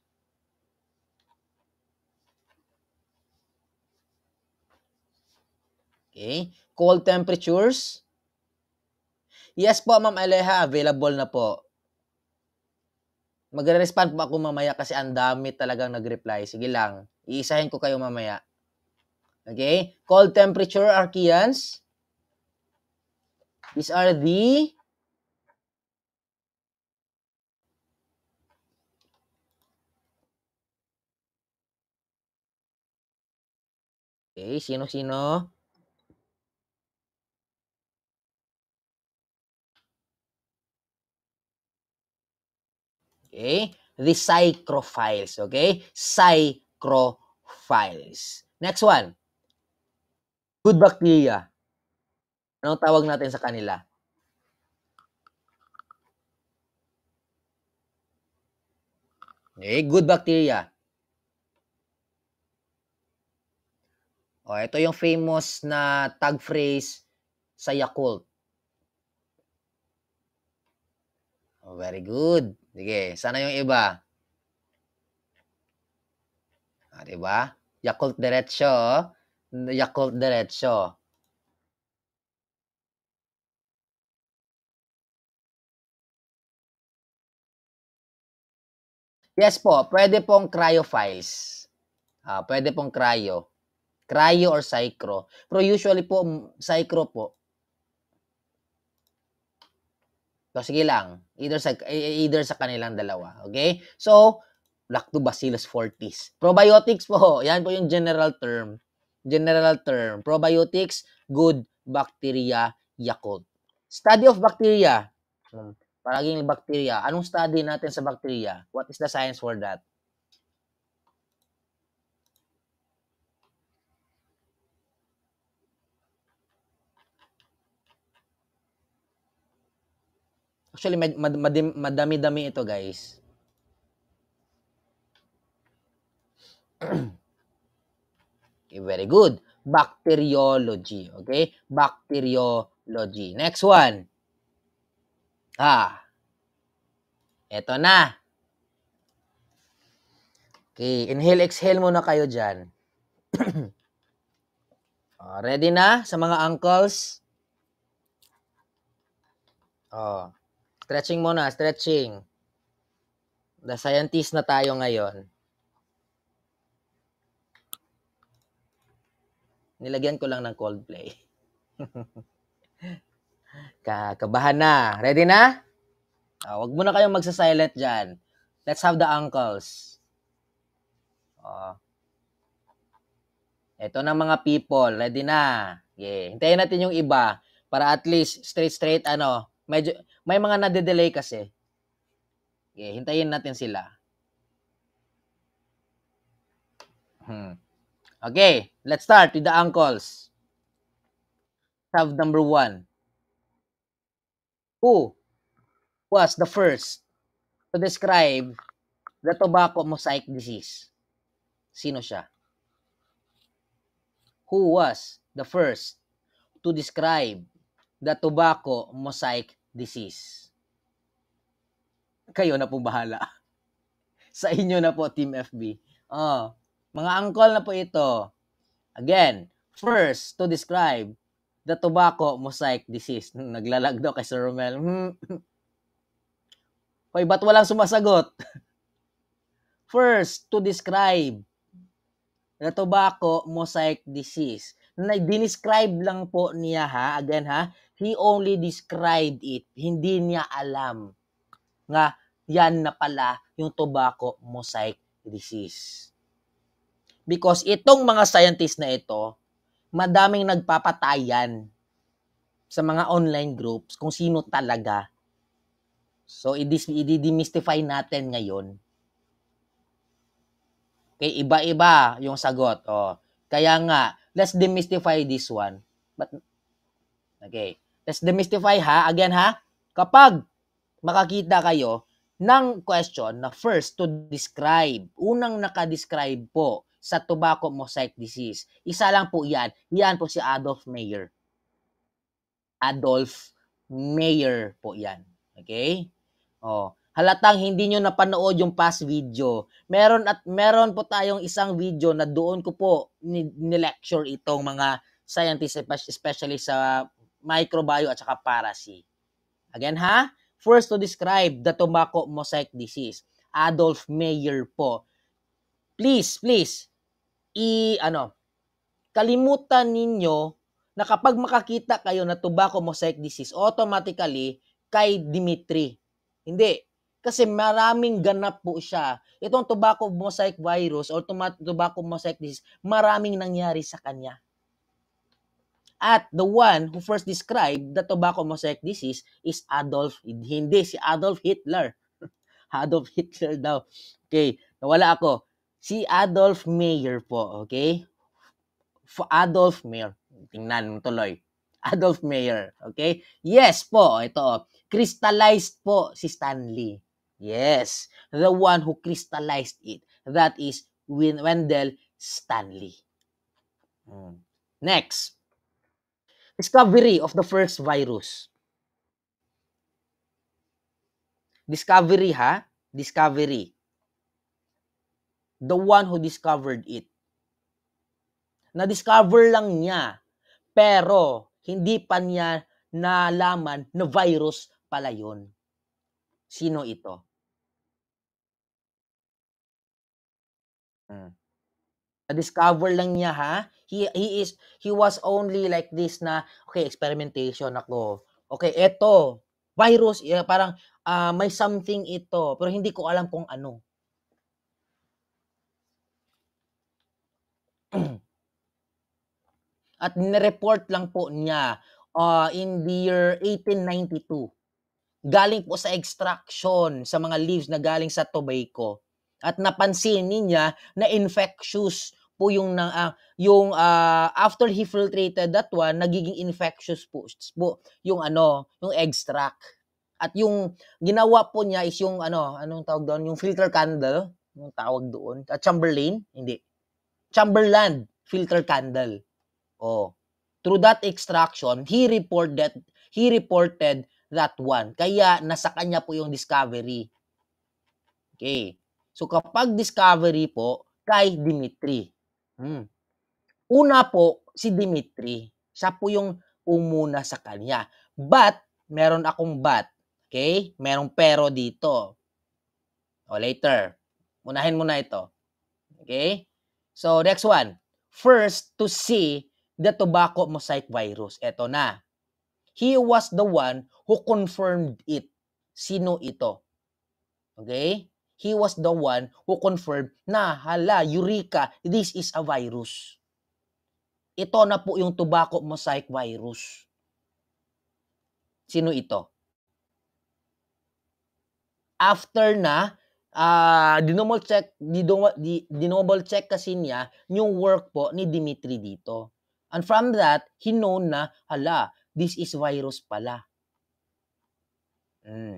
Okay? Cold temperatures. Yes po, Ma'am Aleha. Available na po. Magre-respond po ako mamaya kasi ang dami talagang nag-reply. Sige lang. Iisahin ko kayo mamaya. Okay? Cold temperature, Archeans. These are the okay, sino-sino? Okay? The psychrophiles. Okay? Psychrophiles. Next one. Good bacteria. Anong tawag natin sa kanila? Okay? Good bacteria. O, ito yung famous na tag phrase sa Yakult. Oh, very good. Sige, sana yung iba. Ah, diba? Yakult Diretso. Yakult Diretso. Yes po, pwede pong cryophiles. Ah, pwede pong cryo. Cryo or psychro. Pero usually po, psychro po. So, sige lang. Either sa, either sa kanilang dalawa. Okay? So, Lactobacillus fortis. Probiotics po. Yan po yung general term. General term. Probiotics, good bacteria, Yakult. Study of bacteria. Hmm. Paraging bacteria. Anong study natin sa bacteria? What is the science for that? Actually, mad- mad- mad- madami-dami ito, guys. Okay, very good. Bacteriology. Okay? Bacteriology. Next one. Ah, eto na. Okay, inhale, exhale muna kayo dyan. Oh, ready na sa mga uncles? Oh, stretching muna, stretching. The scientist na tayo ngayon. Nilagyan ko lang ng Coldplay. Kakabahan na. Ready na? Oh, wag muna kayong magsa-silent dyan. Let's have the uncles. Oh. Ito na mga people. Ready na. Okay. Hintayin natin yung iba para at least straight-straight ano. Medyo, may mga nade-delay kasi. Okay. Hintayin natin sila. Hmm. Okay. Let's start with the uncles. Have number one. Who was the first to describe the tobacco mosaic disease? Sino siya? Who was the first to describe the tobacco mosaic disease? Kayo na po bahala. Sa inyo na po, Team F B. Oh, mga uncle na po ito. Again, first to describe the tobacco mosaic disease. Naglalag daw kay Sir Romel. Hmm. Hoy, ba't walang sumasagot? First to describe the tobacco mosaic disease. Na dinescribe lang po niya ha, again ha, He only described it. Hindi niya alam nga yan na pala yung tobacco mosaic disease. Because itong mga scientist na ito, madaming nagpapatayan sa mga online groups kung sino talaga. So, i-demystify natin ngayon. Okay, iba-iba yung sagot. Oh. Kaya nga, let's demystify this one. But, okay, let's demystify ha, again ha, kapag makakita kayo ng question na first to describe, unang nakadescribe po sa tobacco mosaic disease, isa lang po yan, yan po si Adolf Meyer. Adolf Meyer po yan. Okay? Oh, halatang hindi nyo napanood yung past video. Meron at meron po tayong isang video na doon ko po ni-lecture itong mga scientists, especially sa microbio at saka paracy. Again ha, first to describe the tobacco mosaic disease, Adolf Meyer po. Please, please, i ano, kalimutan ninyo na kapag makakita kayo na tobacco mosaic disease, automatically kay Dimitri. Hindi. Kasi maraming ganap po siya. Itong tobacco mosaic virus or tobacco mosaic disease, maraming nangyari sa kanya. At the one who first described the tobacco mosaic disease is Adolf, hindi si Adolf Hitler. Adolf Hitler daw. Okay, nawala ako. Si Adolf Meyer po, okay? Adolf Meyer. Tingnan mo tuloy. Adolf Meyer, okay? Yes po, ito. Crystallized po si Stanley. Yes, the one who crystallized it. That is Wendell Stanley. Hmm. Next. Discovery of the first virus. Discovery ha? Discovery. The one who discovered it. Na-discover lang niya. Pero, hindi pa niya nalaman na virus pala yun. Sino ito? Hmm. Na-discover lang niya ha? He, he is, he was only like this na, okay, experimentation ako. Okay, eto, virus, yeah, parang uh, may something ito, pero hindi ko alam kung ano. At nireport lang po niya uh, in the year eighteen ninety-two. Galing po sa extraction sa mga leaves na galing sa tobacco. At napansin niya na infectious po yung uh, yung uh, after he filtrated that one, nagiging infectious po, po yung ano, yung extract. At yung ginawa po niya is yung ano, anong tawag doon, yung filter candle, yung tawag doon, at Chamberlain, hindi. Chamberlain filter candle. Oh. Through that extraction, he reported he reported that one. Kaya nasa kanya po yung discovery. Okay. So kapag discovery po kay Dimitri. Hmm. Una po si Dimitri. Siya po yung umuna sa kanya. But meron akong but. Okay? Merong pero dito. O later. Unahin mo na ito. Okay? So next one. First to see the tobacco mosaic virus. Ito na. He was the one who confirmed it. Sino ito? Okay? He was the one who confirmed na, hala, Eureka, this is a virus. Ito na po yung tobacco mosaic virus. Sino ito? After na, uh, dinouble check, dinouble check kasi niya yung work po ni Dimitri dito. And from that, he known na, hala, this is virus pala. Hmm.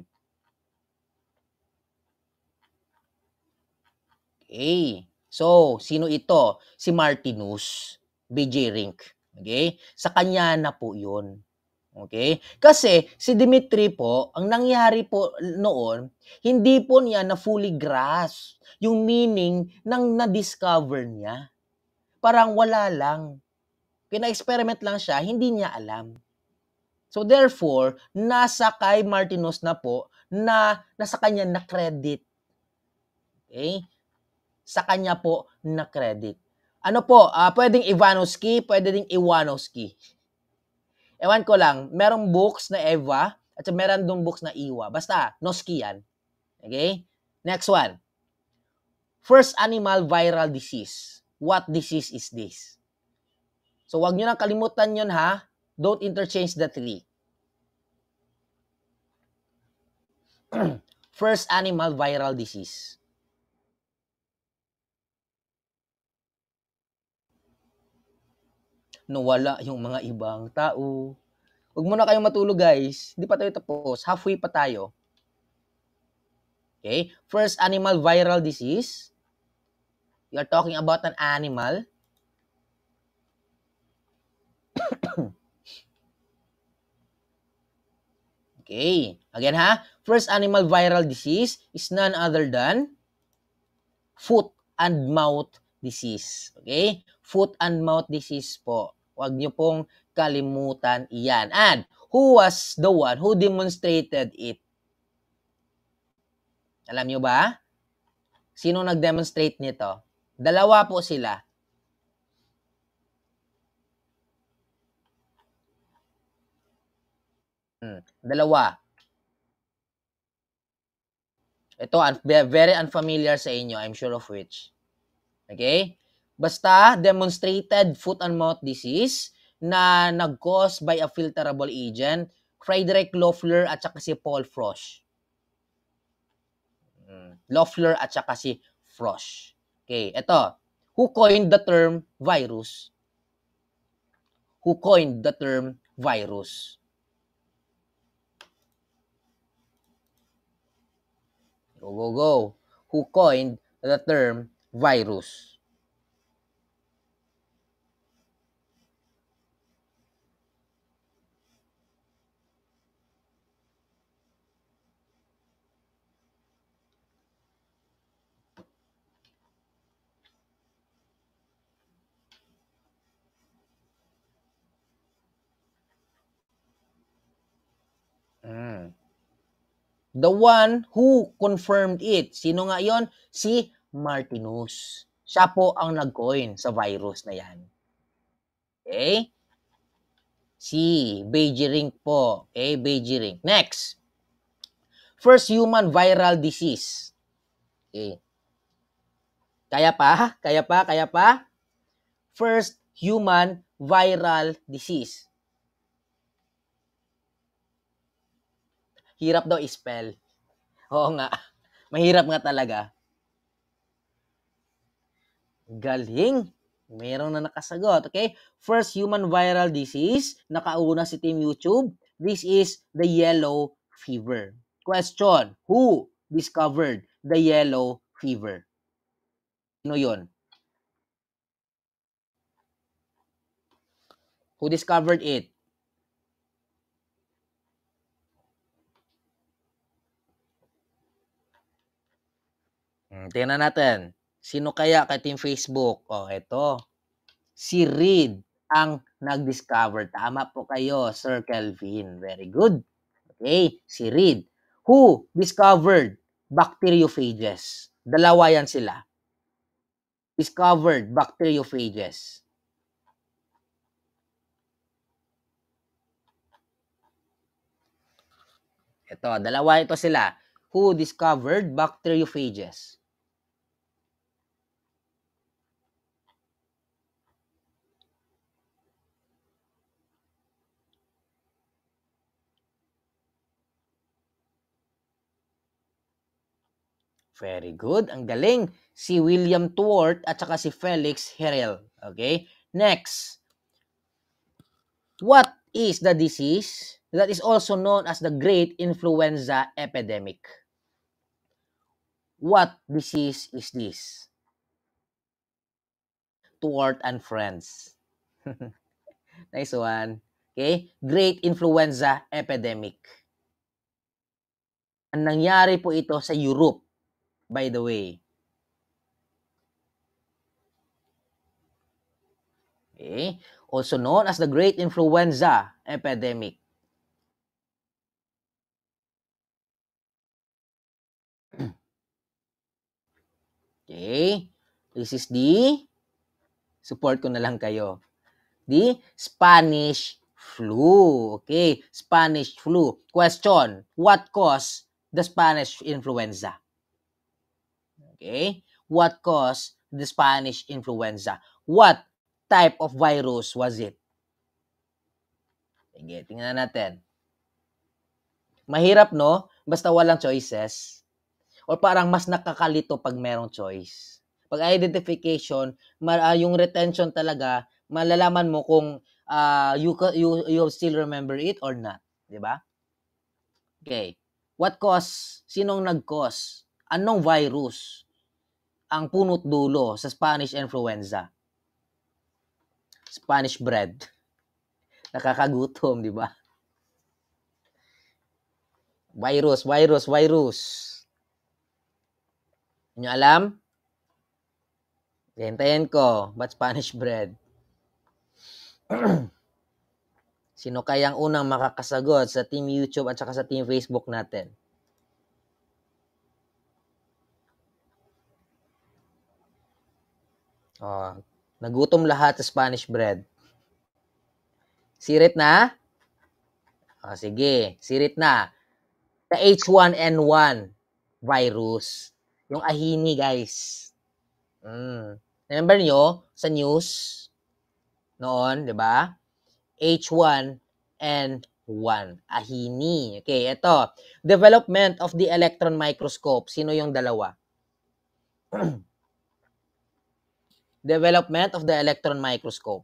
Okay. So, sino ito? Si Martinus Beijerinck. Okay? Sa kanya na po yun. Okay? Kasi si Dimitri po, ang nangyari po noon, hindi po niya na fully grasp yung meaning ng na-discover niya. Parang wala lang. Pina-experiment lang siya, hindi niya alam. So therefore, nasa kay Martinus na po na nasa kanya na credit. Okay? Sa kanya po na credit. Ano po, uh, pwedeng Ivanovsky, pwede ding Iwanovsky. Ewan ko lang, merong books na Eva at meron dong books na Iwa. Basta, Noski yan. Okay? Next one. First animal viral disease. What disease is this? So, wag nyo nang kalimutan yun ha. Don't interchange the three. First animal viral disease. Nawala yung mga ibang tao. Huwag muna kayong matulog guys. Hindi pa tayo tapos. Halfway pa tayo. Okay? First animal viral disease. You're talking about an animal. Okay. Again ha. First animal viral disease is none other than foot and mouth disease. Okay? Foot and mouth disease po. Huwag niyo pong kalimutan iyan. And who was the one who demonstrated it? Alam niyo ba? Sino nag-demonstrate nito? Dalawa po sila. Hmm, dalawa. Ito, un- very unfamiliar sa inyo, I'm sure of which. Okay? Basta, demonstrated foot and mouth disease na nag-cause by a filterable agent, Frederick Loeffler at saka si Paul Frosch. Hmm, Loeffler at saka si Frosch. Okay, ito. Who coined the term virus? Who coined the term virus? Go, go, go. Who coined the term virus? Hmm. The one who confirmed it. Sino nga yon? Si Martinus. Siya po ang nag-coin sa virus na yan. Okay? Si Beijing po. Okay, Beijing. Next. First human viral disease. Okay. Kaya pa? Kaya pa? Kaya pa? First human viral disease. Hirap daw i-spell. Oo nga. Mahirap nga talaga. Galing. Meron na nakasagot. Okay? First human viral disease. Nakauna si Team YouTube. This is the yellow fever. Question. Who discovered the yellow fever? Sino yun? Who discovered it? Hmm, tingnan natin. Sino kaya kay Team Facebook? Oh, ito. Si Reed ang nag-discover. Tama po kayo, Sir Kelvin. Very good. Okay, si Reed. Who discovered bacteriophages? Dalawa yan sila. Discovered bacteriophages. Ito, dalawa ito sila. Who discovered bacteriophages? Very good. Ang galing. Si William Twort at saka si Felix Herel. Okay? Next. What is the disease that is also known as the Great Influenza Epidemic? What disease is this? Twort and Friends. Nice one. Okay? Great Influenza Epidemic. Ang nangyari po ito sa Europe, by the way. Okay? Also known as the Great Influenza Epidemic. Okay? This is the, support ko na lang kayo, the Spanish Flu. Okay, Spanish flu. Question, what caused the Spanish influenza? Okay, what caused the Spanish influenza? What type of virus was it? Sige, tingnan natin. Mahirap, no? Basta walang choices. O parang mas nakakalito pag merong choice. Pag identification, ma- uh, yung retention talaga, malalaman mo kung uh, you, you, you still remember it or not. Diba? Okay. What cause? Sinong nag-cause? Anong virus ang punot dulo sa Spanish influenza? Spanish bread. Nakakagutom, di ba? Virus, virus, virus. Inyo alam? Hintayin ko. Ba't Spanish bread? Sino kayang unang makakasagot sa Team YouTube at saka sa Team Facebook natin? Oh, nagutom lahat sa Spanish bread. Sirit na? Oh, sige, sirit na. The H one N one virus. Yung ahini, guys. Mm. Remember nyo sa news noon, di ba? H one N one. Ahini. Okay, ito. Development of the electron microscope. Sino yung dalawa? Development of the electron microscope.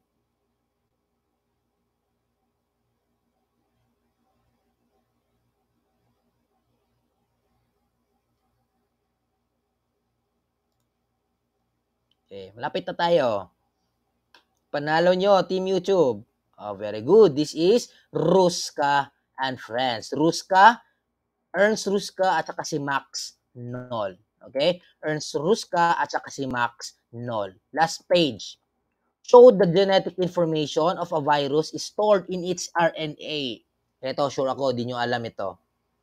Okay, malapit na tayo. Panalo nyo, Team YouTube. Oh, very good. This is Ruska and Friends. Ruska, Ernst Ruska at saka si Max Noll. Okay? Ernst Ruska at saka si Max Noll. Last page. Showed the genetic information of a virus is stored in its R N A. Ito, sure ako, di nyo alam ito.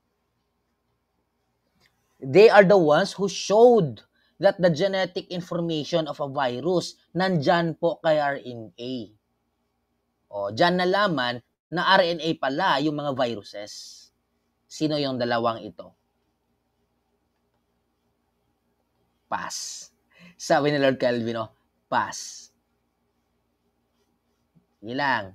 They are the ones who showed that the genetic information of a virus nandyan po kay R N A. O, dyan nalaman na R N A pala yung mga viruses. Sino yung dalawang ito? Pass. Sabi ni Lord Kelvin, oh, pass. Ilang.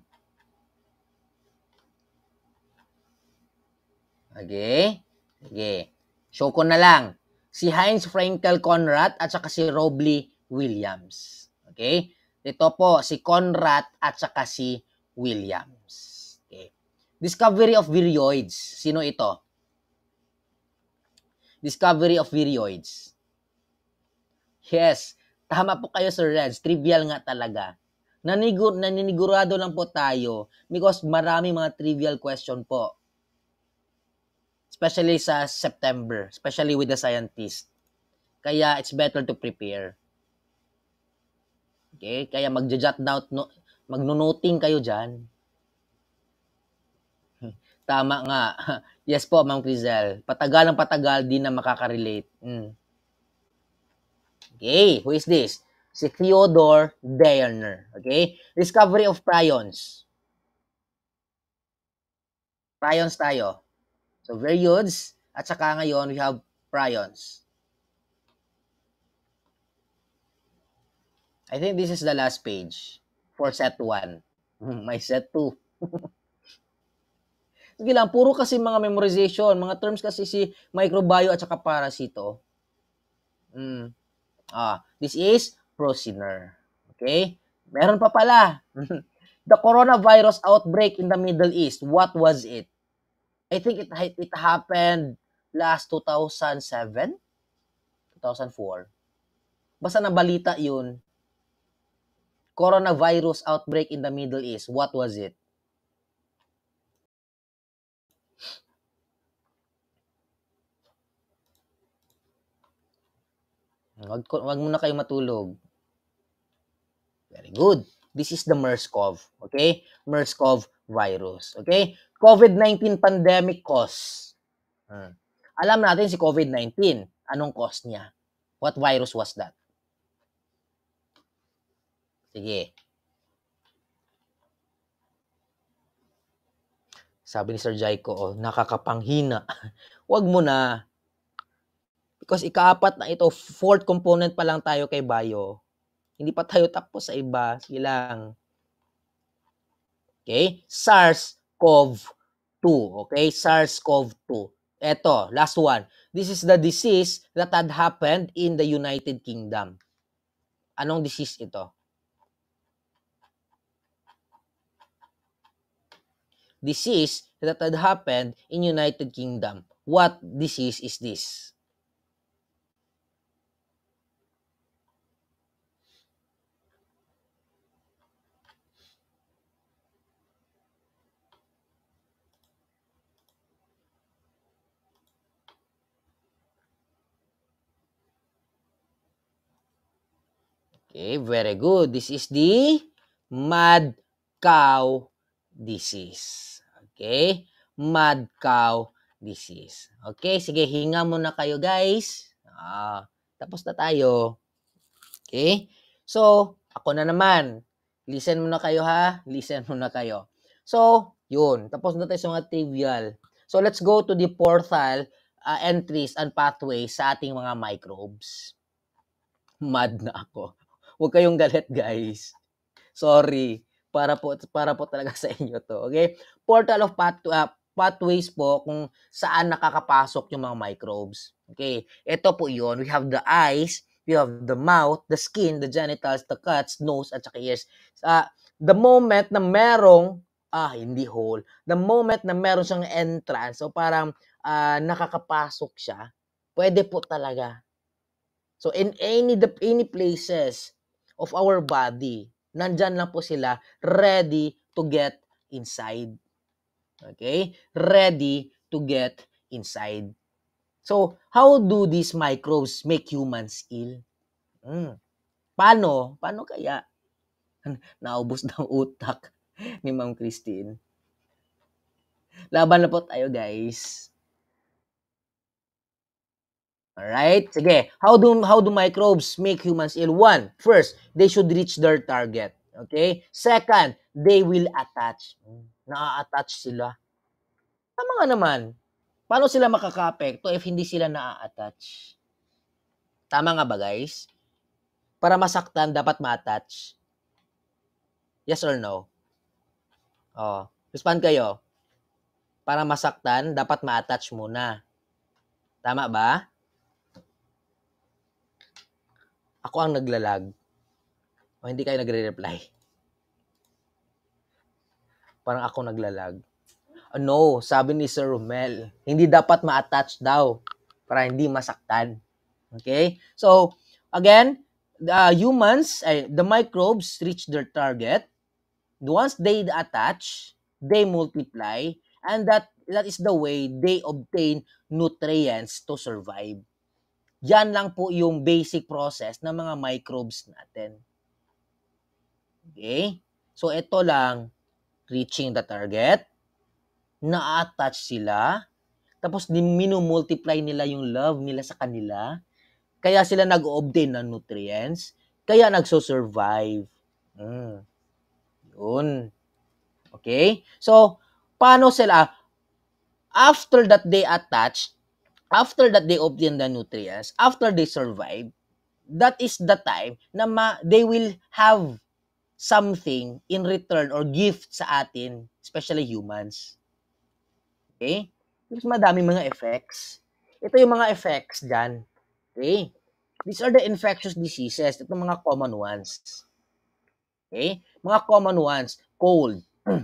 Okay? Okay. Show ko na lang. Si Heinz Frankel Conrad at saka si Robley Williams. Okay? Ito po, si Conrad at saka si Williams. Okay. Discovery of viroids. Sino ito? Discovery of viroids. Yes. Tama po kayo, Sir Reds. Trivial nga talaga. Nanigur, naninigurado lang po tayo because marami mga trivial question po. Especially sa September. Especially with the scientist. Kaya it's better to prepare. Okay? Kaya mag-jot down, no, magno-noting kayo dyan. Tama nga. Yes po, Ma'am Crizel. Patagal ng patagal, di na makaka-relate. Mm. Okay, who is this? Si Theodore Dierner. Okay? Discovery of prions. Prions tayo. So, virioids. At saka ngayon, we have prions. I think this is the last page for set one. May set two. Sige lang, puro kasi mga memorization. Mga terms kasi si microbio at saka parasito. Mm. Ah, this is Prociner. Okay? Meron pa pala. The coronavirus outbreak in the Middle East, what was it? I think it it happened last two thousand seven? two thousand four. Basta nabalita yun. Coronavirus outbreak in the Middle East, what was it? Wag, wag muna kayo matulog. Very good. This is the MERS-CoV. Okay? MERS-CoV virus. Okay? COVID nineteen pandemic cause. Hmm. Alam natin si COVID nineteen. Anong cause niya? What virus was that? Sige. Sabi ni Sir Ikel, oh, nakakapanghina. Wag mo na. Because ikaapat na ito, fourth component pa lang tayo kay bio. Hindi pa tayo tapos sa iba. Sige lang. Okay? SARS-CoV two. Okay? SARS-CoV two. Ito, last one. This is the disease that had happened in the United Kingdom. Anong disease ito? Disease that had happened in United Kingdom. What disease is this? Okay, very good. This is the mad cow disease. Okay? Mad cow disease. Okay, sige, hinga muna kayo, guys. Ah, tapos na tayo. Okay? So, ako na naman. Listen muna kayo, ha? Listen muna kayo. So, yun. Tapos na tayo sa mga trivial. So, let's go to the portal uh, entries and pathways sa ating mga microbes. Mad na ako. Huwag kayong galit, guys. Sorry. Para po para po talaga sa inyo 'to, okay? Portal of path uh, pathways po kung saan nakakapasok yung mga microbes. Okay? Ito po 'yon. We have the eyes, we have the mouth, the skin, the genitals, the guts, nose at saka ears. Uh, the moment na merong ah hindi hole. The moment na meron siyang entrance so parang uh, nakakapasok siya, pwede po talaga. So in any the any places of our body, nandyan lang po sila ready to get inside. Okay? Ready to get inside. So, how do these microbes make humans ill? Hmm. Paano? Paano kaya? Naubos ng utak ni Ma'am Christine. Laban na po tayo, guys. Alright? Sige. How do how do microbes make humans ill? One, first, they should reach their target. Okay? Second, they will attach. Na-attach sila. Tama nga naman. Paano sila makaka-apekto if hindi sila na-attach? Tama nga ba, guys? Para masaktan, dapat ma-attach. Yes or no? Oh, respond kayo. Para masaktan, dapat ma-attach muna. Tama ba? Ako ang naglalag. O hindi kayo nagre-reply. Parang ako naglalag. Oh, no, sabi ni Sir Romel, hindi dapat ma-attach daw para hindi masaktan. Okay? So, again, the humans, uh, the microbes reach their target. Once they attach, they multiply, and that that is the way they obtain nutrients to survive. Yan lang po yung basic process ng mga microbes natin. Okay? So, ito lang, reaching the target, na-attach sila, tapos minumultiply nila yung love nila sa kanila, kaya sila nag-obtain ng nutrients, kaya nagso-survive. Mm. Yun. Okay? So, paano sila, after that they attach, after that they obtain the nutrients, after they survive, that is the time na ma- they will have something in return or gift sa atin, especially humans. Okay? Because madaming mga effects. Ito yung mga effects dyan. Okay? These are the infectious diseases. Ito mga common ones. Okay? Mga common ones. Cold,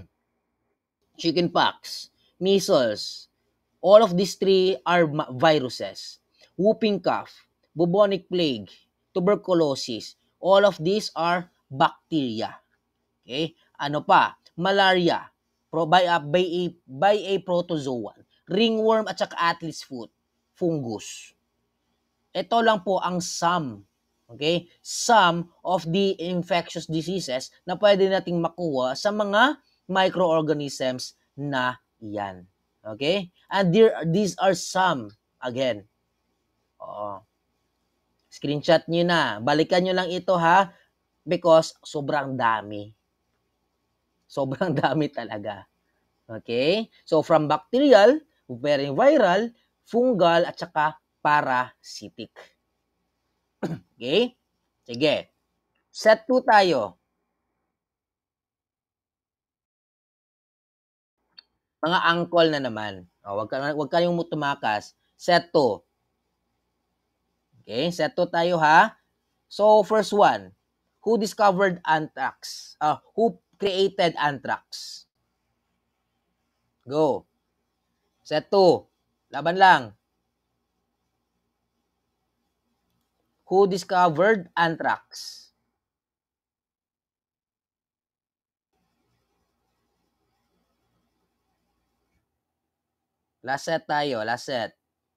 chickenpox, measles. All of these three are viruses. Whooping cough, bubonic plague, tuberculosis. All of these are bacteria. Okay? Ano pa? Malaria, pro, by, a, by, a, by a protozoan. Ringworm at saka athlete's foot, fungus. Ito lang po ang sum. Okay? Sum of the infectious diseases na pwede nating makuha sa mga microorganisms na yan. Okay? And there, these are some. Again. Oo. Screenshot nyo na. Balikan nyo lang ito ha. Because sobrang dami. Sobrang dami talaga. Okay? So, from bacterial, very viral, fungal, at saka parasitic. Okay? Sige. Set two tayo. Mga angkol na naman. O, wag, ka, wag kayong tumakas. Set two. Okay? Set two tayo ha. So, first one. Who discovered anthrax? Uh, who created anthrax? Go. Set two. Laban lang. Who discovered anthrax? Last set tayo. Last set.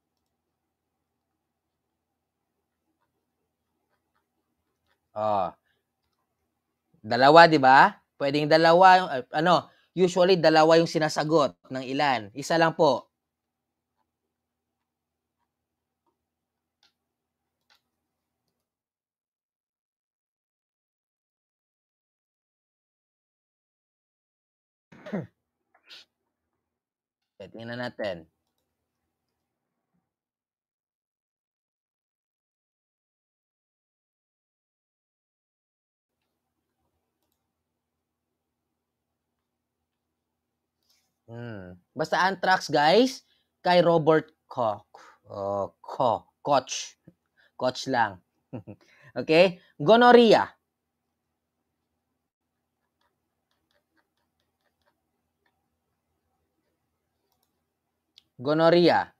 Oh. Dalawa, di ba? Pwedeng dalawa. Uh, ano, usually dalawa yung sinasagot ng ilan. Isa lang po. Tingnan natin. Hmm. Basta anthrax, guys, kay Robert Koch. Oh, Koch. Koch. Koch lang. Okay? Gonorrhea. Gonorrhea.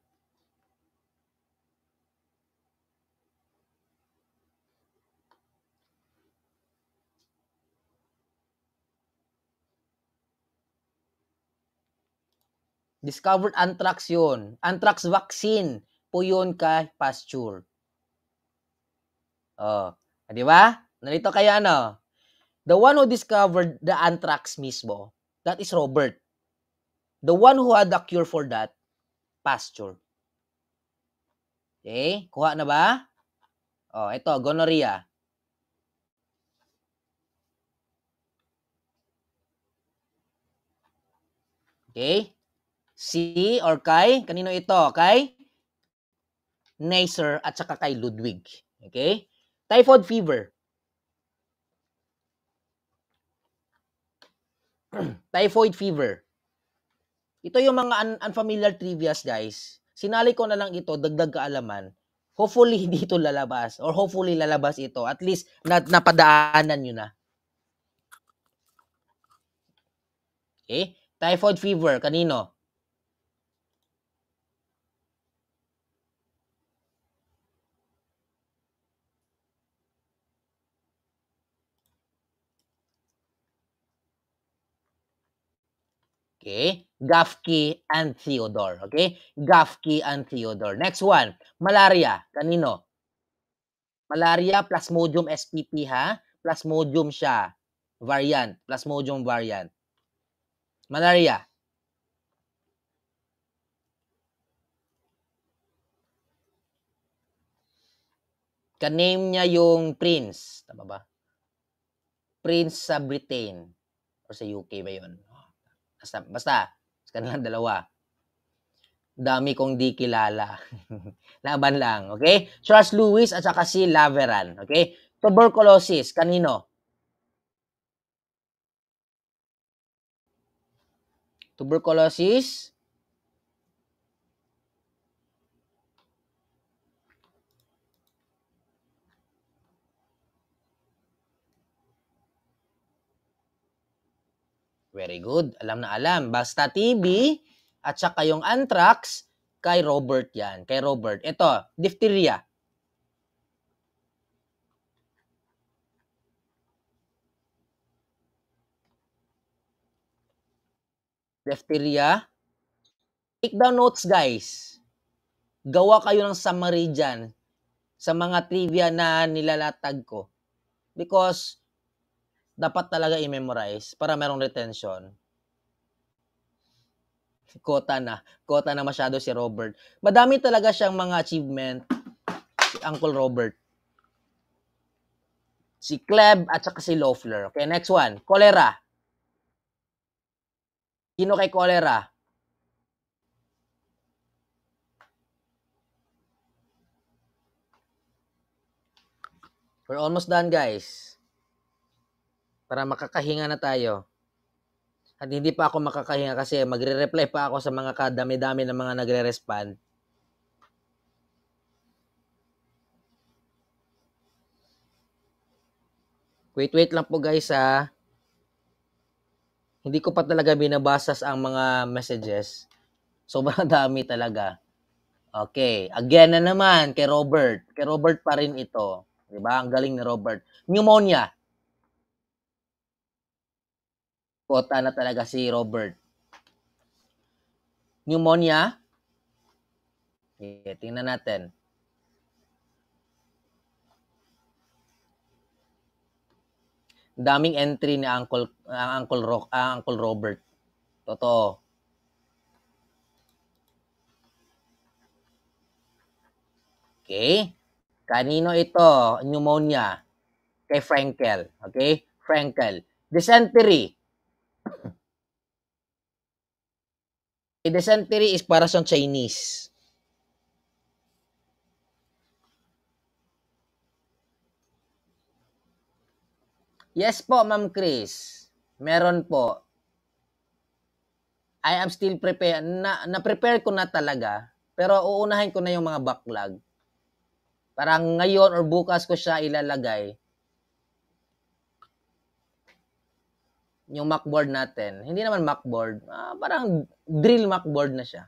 Discovered anthrax yun. Anthrax vaccine po yun kay Pasteur. Oh. Di ba? Nalito kaya ano? The one who discovered the anthrax mismo, that is Robert. The one who had the cure for that, Pasteur. Okay? Kuha na ba? Oh, ito, gonorrhea. Okay? Si or kay, kanino ito? Kay Neisser at saka kay Ludwig. Okay? Typhoid fever. Typhoid fever. Ito yung mga un- unfamiliar trivias, guys. Sinali ko na lang ito, dagdag kaalaman. Hopefully, hindi ito lalabas. Or hopefully, lalabas ito. At least, na, napadaanan nyo na. Okay? Typhoid fever. Kanino? Okay? Gafke and Theodore. Okay? Gafke and Theodore. Next one. Malaria. Kanino? Malaria, Plasmodium S P P ha? Plasmodium siya. Variant. Plasmodium variant. Malaria. Ka-name niya yung Prince. Tama ba? Prince sa Britain. Or sa U K ba yun? Basta, basta. Sa kanilang dalawa. Dami kong di kilala. Laban lang. Okay? Charles Lewis at saka si Laveran. Okay? Tuberculosis. Kanino? Tuberculosis. Very good. Alam na alam. Basta T B at saka yung anthrax, kay Robert yan. Kay Robert. Ito, diphtheria. Diphtheria. Take down notes, guys. Gawa kayo ng summary dyan sa mga trivia na nilalatag ko. Because, dapat talaga i-memorize para merong retention. Kota na. Kota na masyado si Robert. Madami talaga siyang mga achievement. Si Uncle Robert. Si Cleb at saka si Loeffler. Okay, next one. Cholera. Sino kay cholera? We're almost done, guys. Para makakahinga na tayo. At hindi pa ako makakahinga kasi magre-reply pa ako sa mga kadami-dami ng mga nagre-respond. Wait, wait lang po guys ha. Hindi ko pa talaga binabasa ang mga messages. Sobrang dami talaga. Okay. Again na naman kay Robert. Kay Robert pa rin ito. Diba? Ang galing ni Robert. Pneumonia. Kota na talaga si Robert. Pneumonia. Okay, tingnan natin. Daming entry ni Uncle uh, Uncle Rock, uh, Uncle Robert. Totoo. Okay? Kanino ito? Pneumonia. Kay Frankel. Okay? Frankel. Dysentery. Dysentery is para sa Chinese. Yes po, Ma'am Chris. Meron po. I am still prepared. Na, na-prepare ko na talaga. Pero uunahin ko na yung mga backlog. Parang ngayon or bukas ko siya ilalagay. Yung Macboard natin. Hindi naman Macboard. Ah, parang drill Macboard na siya.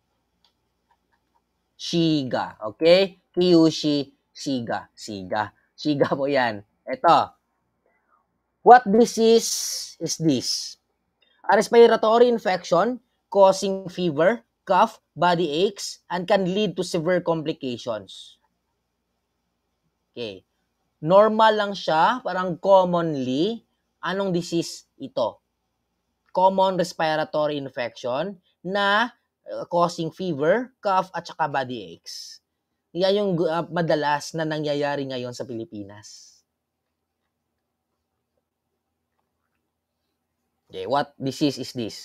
Shiga. Okay? Kyushi Shiga. Shiga. Shiga po yan. Ito. What disease is this? A respiratory infection causing fever, cough, body aches, and can lead to severe complications. Okay. Normal lang siya, parang commonly. Anong disease ito? Common respiratory infection na uh, causing fever, cough, at saka body aches. Yan yung uh, madalas na nangyayari ngayon sa Pilipinas. Okay, what disease is this?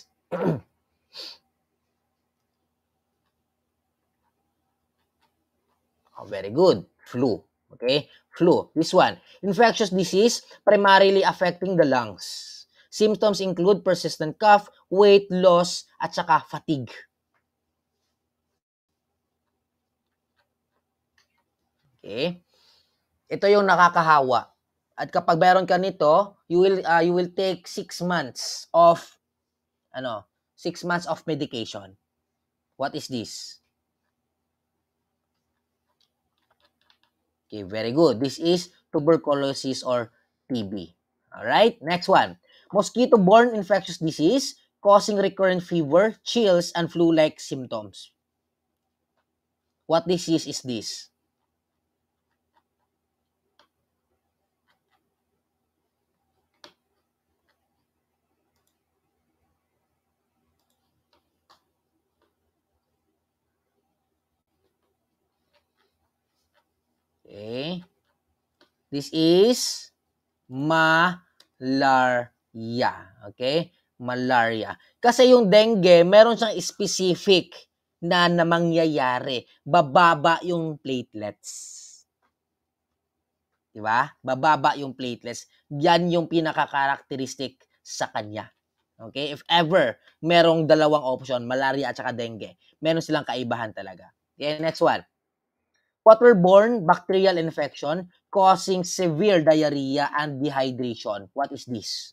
Oh, very good. Flu. Okay? Flu. This one. Infectious disease primarily affecting the lungs. Symptoms include persistent cough, weight loss, at saka fatigue. Okay? Ito yung nakakahawa. At kapag meron ka nito, you will uh, you will take six months of ano, six months of medication. What is this? Okay, very good. This is tuberculosis or T B. All right, next one. Mosquito-borne infectious disease causing recurrent fever, chills, and flu-like symptoms. What disease is this? Okay. This is malaria. Okay? Malaria. Kasi yung dengue, meron siyang specific na namangyayari. Bababa yung platelets. Diba? Bababa yung platelets. Yan yung pinaka-characteristic sa kanya. Okay? If ever merong dalawang option, malaria at saka dengue, meron silang kaibahan talaga. Okay, next one. Waterborne bacterial infection causing severe diarrhea and dehydration. What is this?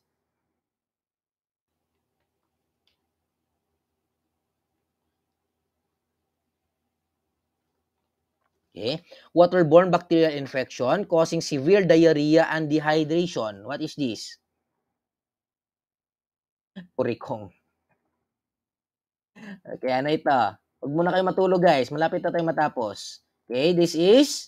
Okay. Waterborne bacterial infection causing severe diarrhea and dehydration. What is this? Kurikong. Okay, ano ito? Huwag muna kayo matulog guys. Malapit na tayo matapos. Okay, this is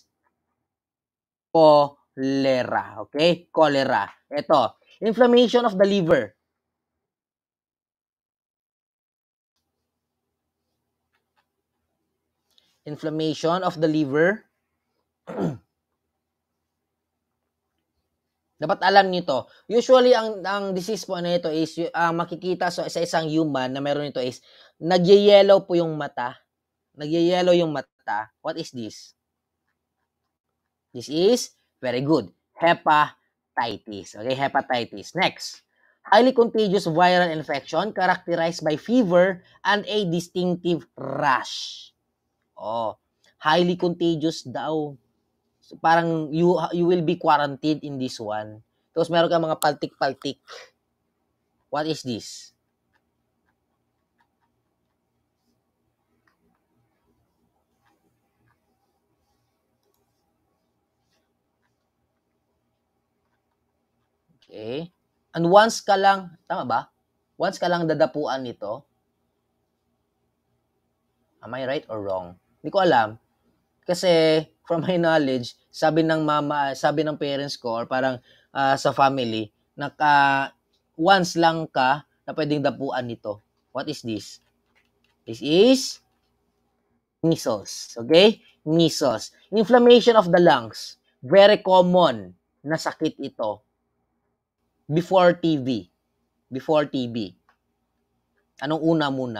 cholera. Okay, cholera. Ito, inflammation of the liver. Inflammation of the liver. Dapat alam niyo 'to. Usually ang ang disease po na ito is ang uh, makikita sa, sa isang human na meron nito is nagye-yellow po yung mata. Nagye-yellow yung mata. What is this? This is very good. Hepatitis. Okay, hepatitis. Next. Highly contagious viral infection characterized by fever and a distinctive rash. Oh, highly contagious daw. So, parang you you will be quarantined in this one. Tapos meron kang mga paltik-paltik. What is this? Okay. And once ka lang, tama ba? Once ka lang dadapuan nito, am I right or wrong? Hindi ko alam. Kasi from my knowledge, sabi ng mama, sabi ng parents ko or parang uh, sa family, naka once lang ka na pwedeng dapuan nito. What is this? This is measles. Okay? Measles. Inflammation of the lungs. Very common na sakit ito. Before T B. Before T B. Anong una muna?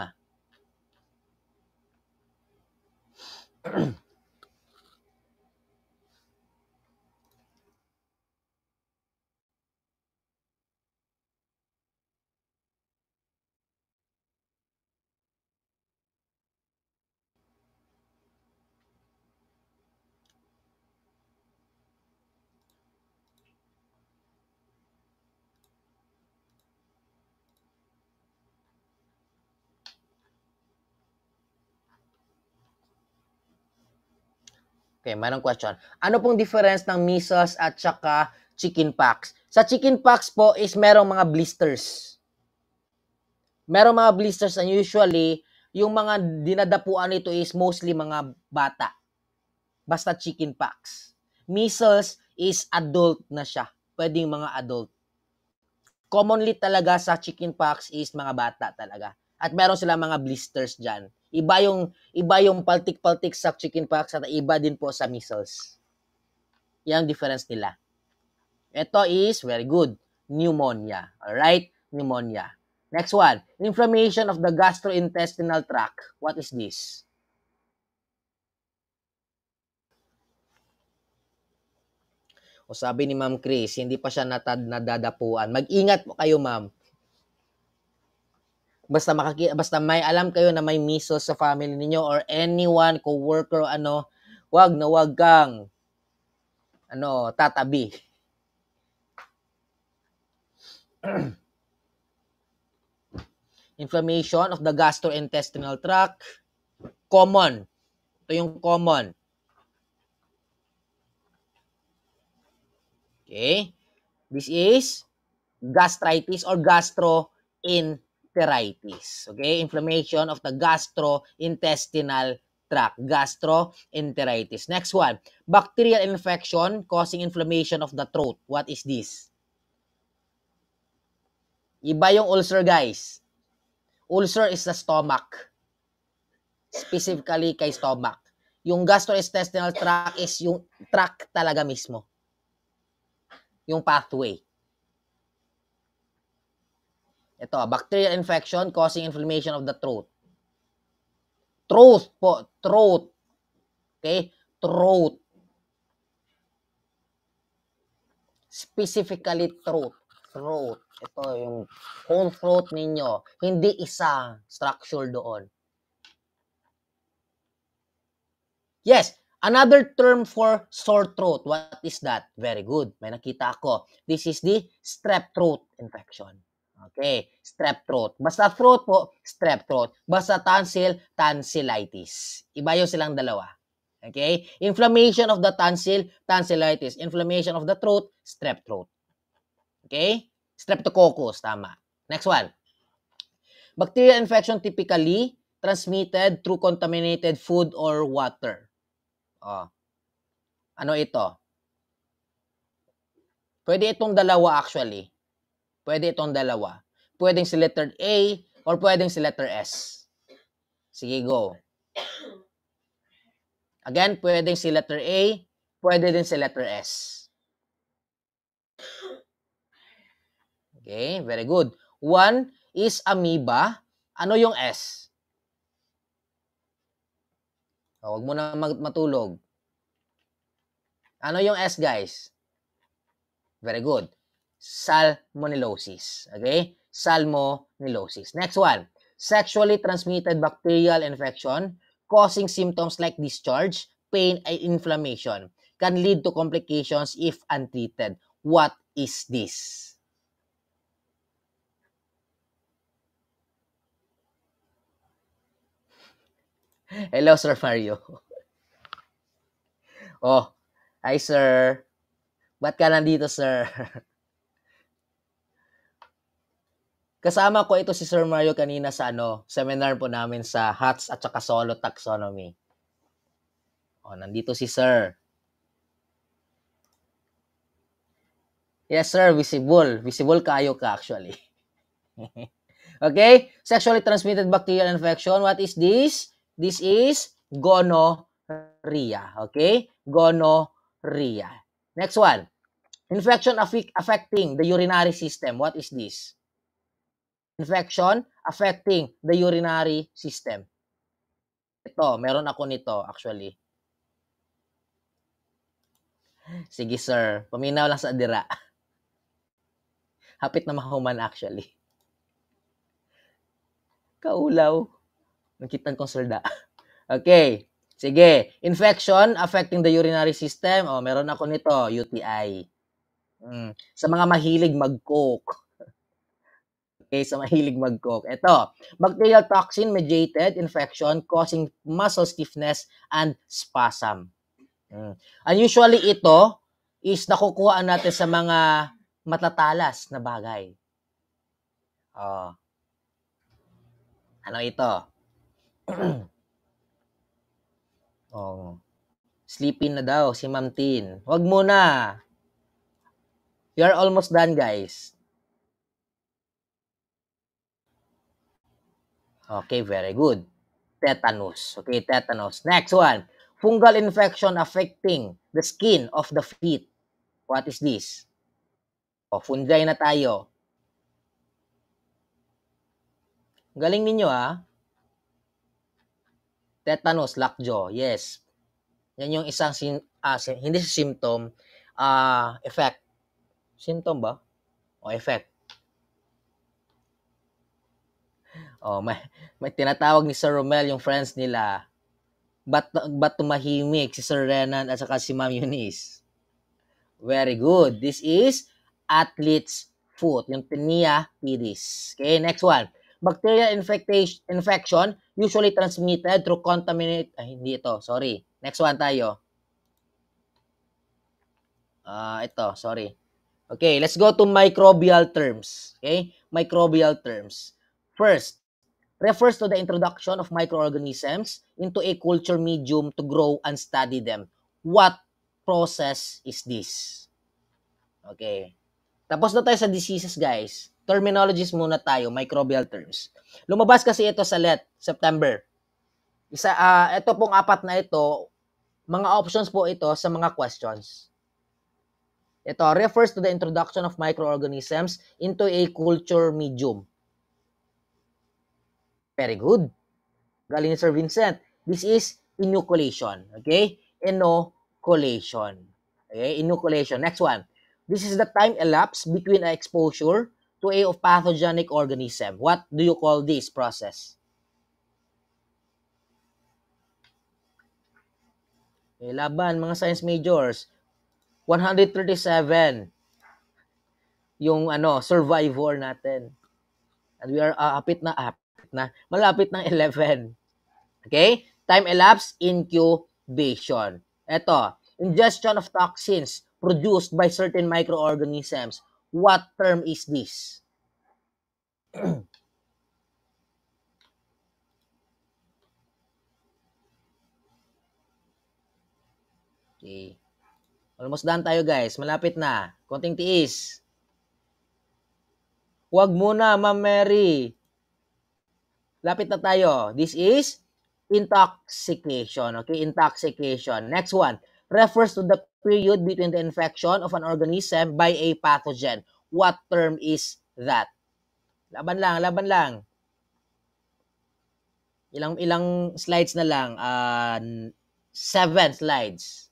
Okay, mayroong question. Ano pong difference ng measles at saka chickenpox? Sa chickenpox po is merong mga blisters. Merong mga blisters and usually, yung mga dinadapuan nito is mostly mga bata. Basta chickenpox. Measles is adult na siya. Pwedeng mga adult. Commonly talaga sa chickenpox is mga bata talaga. At meron sila mga blisters dyan. Iba yung, iba yung paltik-paltik sa chickenpox at iba din po sa measles. Yan ang difference nila. Ito is very good. Pneumonia. Alright? Pneumonia. Next one. Inflammation of the gastrointestinal tract. What is this? O sabi ni Ma'am Chris, hindi pa siya natad nadadapuan. Mag-ingat po kayo, ma'am. Basta makaki basta may alam kayo na may measles sa family niyo or anyone, co-worker, ano, wag na wag kang ano, tatabi. Inflammation of the gastrointestinal tract. Common. Ito yung common. Okay? This is gastritis or gastroenteritis. Okay? Inflammation of the gastrointestinal tract. Gastroenteritis. Next one. Bacterial infection causing inflammation of the throat. What is this? Iba yung ulcer, guys. Ulcer is the stomach. Specifically kay stomach. Yung gastrointestinal tract is yung tract talaga mismo. Yung pathway. Ito, bacterial infection causing inflammation of the throat. Throat po, throat. Okay? Throat. Specifically throat. Throat. Ito yung whole throat ninyo. Hindi isang structure doon. Yes, another term for sore throat. What is that? Very good. May nakita ako. This is the strep throat infection. Okay, strep throat. Basta throat po, strep throat. Basta tonsil, tonsillitis. Iba yung silang dalawa. Okay? Inflammation of the tonsil, tonsillitis. Inflammation of the throat, strep throat. Okay? Streptococcus, tama. Next one. Bacterial infection typically transmitted through contaminated food or water. Oh. Ano ito? Pwede itong dalawa actually. Pwede itong dalawa. Pwedeng si letter A or pwedeng si letter S. Sige, go. Again, pwedeng si letter A, pwede din si letter S. Okay, very good. One is amoeba. Ano yung S? O, huwag mo na matulog. Ano yung S, guys? Very good. Salmonellosis. Okay? Salmonellosis. Next one. Sexually transmitted bacterial infection causing symptoms like discharge, pain, and inflammation can lead to complications if untreated. What is this? Hello, Sir Mario. Oh, hi, sir. Ba't ka nandito, sir? Kasama ko ito si Sir Mario kanina sa ano, seminar po namin sa H A T S at saka Solo Taxonomy. Oh, nandito si Sir. Yes, sir, visible. Visible kayo ka actually. Okay? Sexually transmitted bacterial infection. What is this? This is gonorrhea. Okay? Gonorrhea. Next one. Infection affect, affecting the urinary system. What is this? Infection affecting the urinary system. Ito, meron ako nito actually. Sige, sir. Paminaw lang sa dira. Hapit na mahuman actually. Kaulaw. Nakitan kong solda. Okay. Sige. Infection affecting the urinary system. O, meron ako nito. U T I. Mm. Sa mga mahilig mag-coke. Okay, sa mahilig mag-coke. Ito. Bacterial toxin mediated infection causing muscle stiffness and spasm. Mm. And usually ito is nakukuha natin sa mga matatalas na bagay. Oh. Ano ito? Oh. Sleeping na daw si Ma'am Tin. Wag muna. We are almost done, guys. Okay, very good. Tetanus. Okay, tetanus. Next one. Fungal infection affecting the skin of the feet. What is this? O, fungi na tayo. Galing ninyo, ha? Tetanus, lockjaw. Yes. Yan yung isang, sim ah, hindi sa symptom, ah, effect. Symptom ba? O, effect. Oh, may, may tinatawag ni Sir Romel yung friends nila. Ba't, ba't tumahimik si Sir Renan at saka si Ma'am Eunice? Very good. This is athlete's foot, yung tinea pedis. Okay, next one. Bacterial infection usually transmitted through contaminate, ay, hindi ito, sorry. Next one tayo. Ah, uh, ito, sorry. Okay, let's go to microbial terms. Okay, microbial terms. First, refers to the introduction of microorganisms into a culture medium to grow and study them. What process is this? Okay. Tapos na tayo sa diseases, guys. Terminologies muna tayo, microbial terms. Lumabas kasi ito sa L E T, September. Isa, uh, ito pong apat na ito, mga options po ito sa mga questions. Ito refers to the introduction of microorganisms into a culture medium. Very good. Galing ni Sir Vincent. This is inoculation. Okay? Inoculation. Okay? Inoculation. Next one. This is the time elapsed between a exposure to a pathogenic organism. What do you call this process? Okay, laban, mga science majors. one hundred thirty-seven yung ano, survivor natin. And we are uh, hapit na, hapit na, malapit ng eleven. Okay? Time elapsed, incubation. Ito, ingestion of toxins produced by certain microorganisms. What term is this? Okay. Almost done tayo, guys. Malapit na. Konting tiis. Huwag muna, Ma'am Mary. Lapit na tayo. This is intoxication. Okay, intoxication. Next one. Refers to the period between the infection of an organism by a pathogen. What term is that. Laban lang, laban lang. Ilang ilang slides na lang? Uh, seven slides.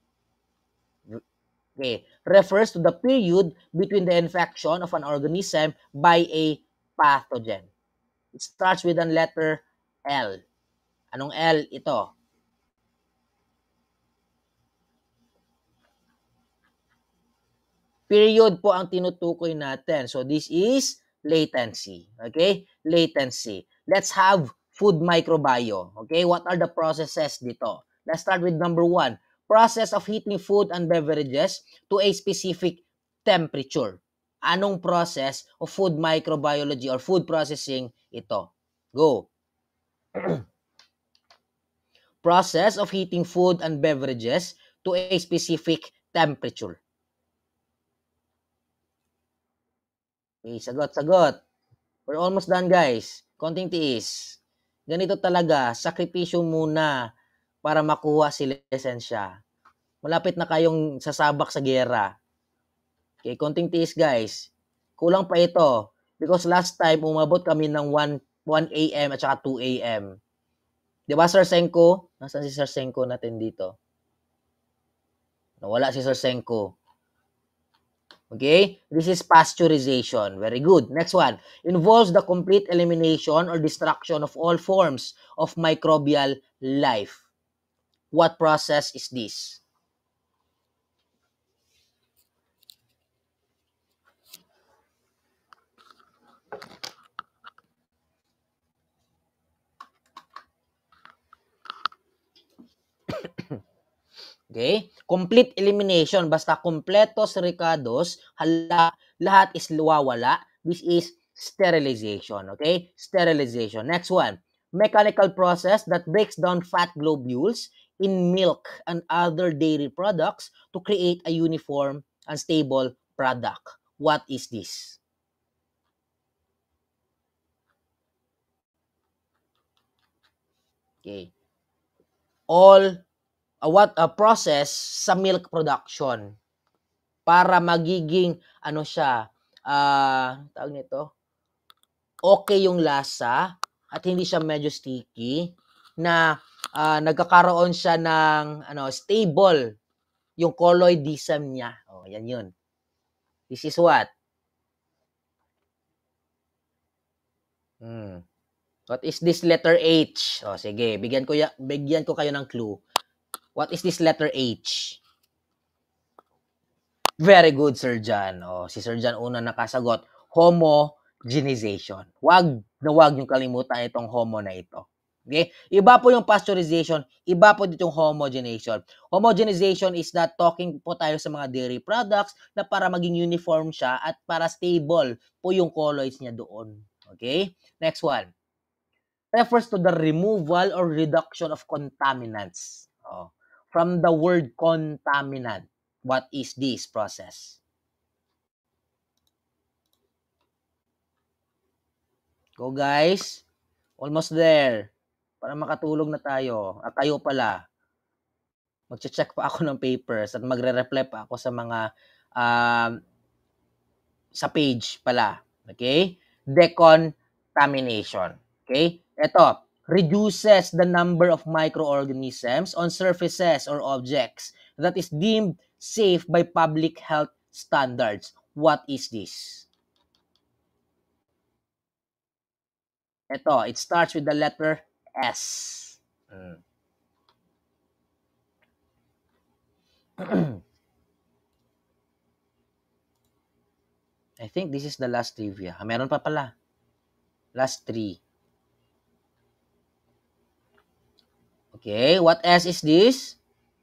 Okay. Refers to the period between the infection of an organism by a pathogen. It starts with a letter L. Anong L ito? Period po ang tinutukoy natin. So this is latency. Okay? Latency. Let's have food microbiome. Okay? What are the processes dito? Let's start with number one. Process of heating food and beverages to a specific temperature. Anong process of food microbiology or food processing ito? Go. Process of heating food and beverages to a specific temperature. Okay, sagot, sagot. We're almost done, guys. Konting tiis. Ganito talaga, sakripisyo muna para makuha si lisensya. Malapit na kayong sasabak sa gera. Okay, konting tiis, guys. Kulang pa ito. Because last time, umabot kami ng one a m at saka two a m Di ba, Sir Senko? Nasaan si Sir Senko natin dito? Nawala si Sir Senko. Okay? This is pasteurization. Very good. Next one. Involves the complete elimination or destruction of all forms of microbial life. What process is this? Okay? Complete elimination. Basta kompletos, ricados, hala, lahat is luwawala. This is sterilization. Okay? Sterilization. Next one. Mechanical process that breaks down fat globules in milk and other dairy products to create a uniform and stable product. What is this? Okay. All uh, what a uh, process sa milk production para magiging ano siya, ah, uh, tawag nito, okay yung lasa at hindi siya medyo sticky na uh, nagkakaroon siya ng ano stable yung colloidism niya. Oh, yan yun. This is what? Hmm. What is this letter H? Oh, sige, bigyan ko ya, bigyan ko kayo ng clue. What is this letter H? Very good, Sir John. Oh, si Sir John una nakasagot. Homogenization. Wag na wag yung kalimutan itong homo na ito. Okay? Iba po yung pasteurization, iba po dito yung homogenization. Homogenization is that talking po tayo sa mga dairy products na para maging uniform siya at para stable po yung colloids niya doon. Okay? Next one. Refers to the removal or reduction of contaminants. Oh. From the word contaminant. What is this process? Go guys. Almost there. Para makatulog na tayo. At kayo pala. Magche-check pa ako ng papers at magre-reply pa ako sa mga um, sa page pala. Okay? Decontamination. Okay? Ito, reduces the number of microorganisms on surfaces or objects that is deemed safe by public health standards. What is this? Ito, it starts with the letter S. Hmm. I think this is the last trivia. Meron pa pala. Last three. Okay, what S is this?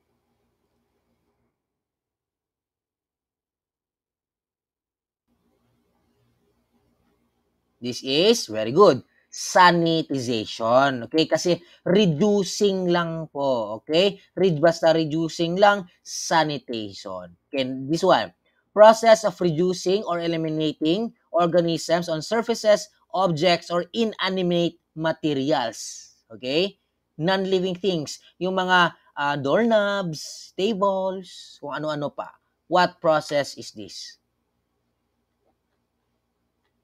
This is, very good, sanitization. Okay, kasi reducing lang po. Okay, Read, basta reducing lang, sanitation. Okay, this one. Process of reducing or eliminating organisms on surfaces, objects, or inanimate materials. Okay? Non-living things. Yung mga uh, doorknobs, tables, kung ano-ano pa. What process is this?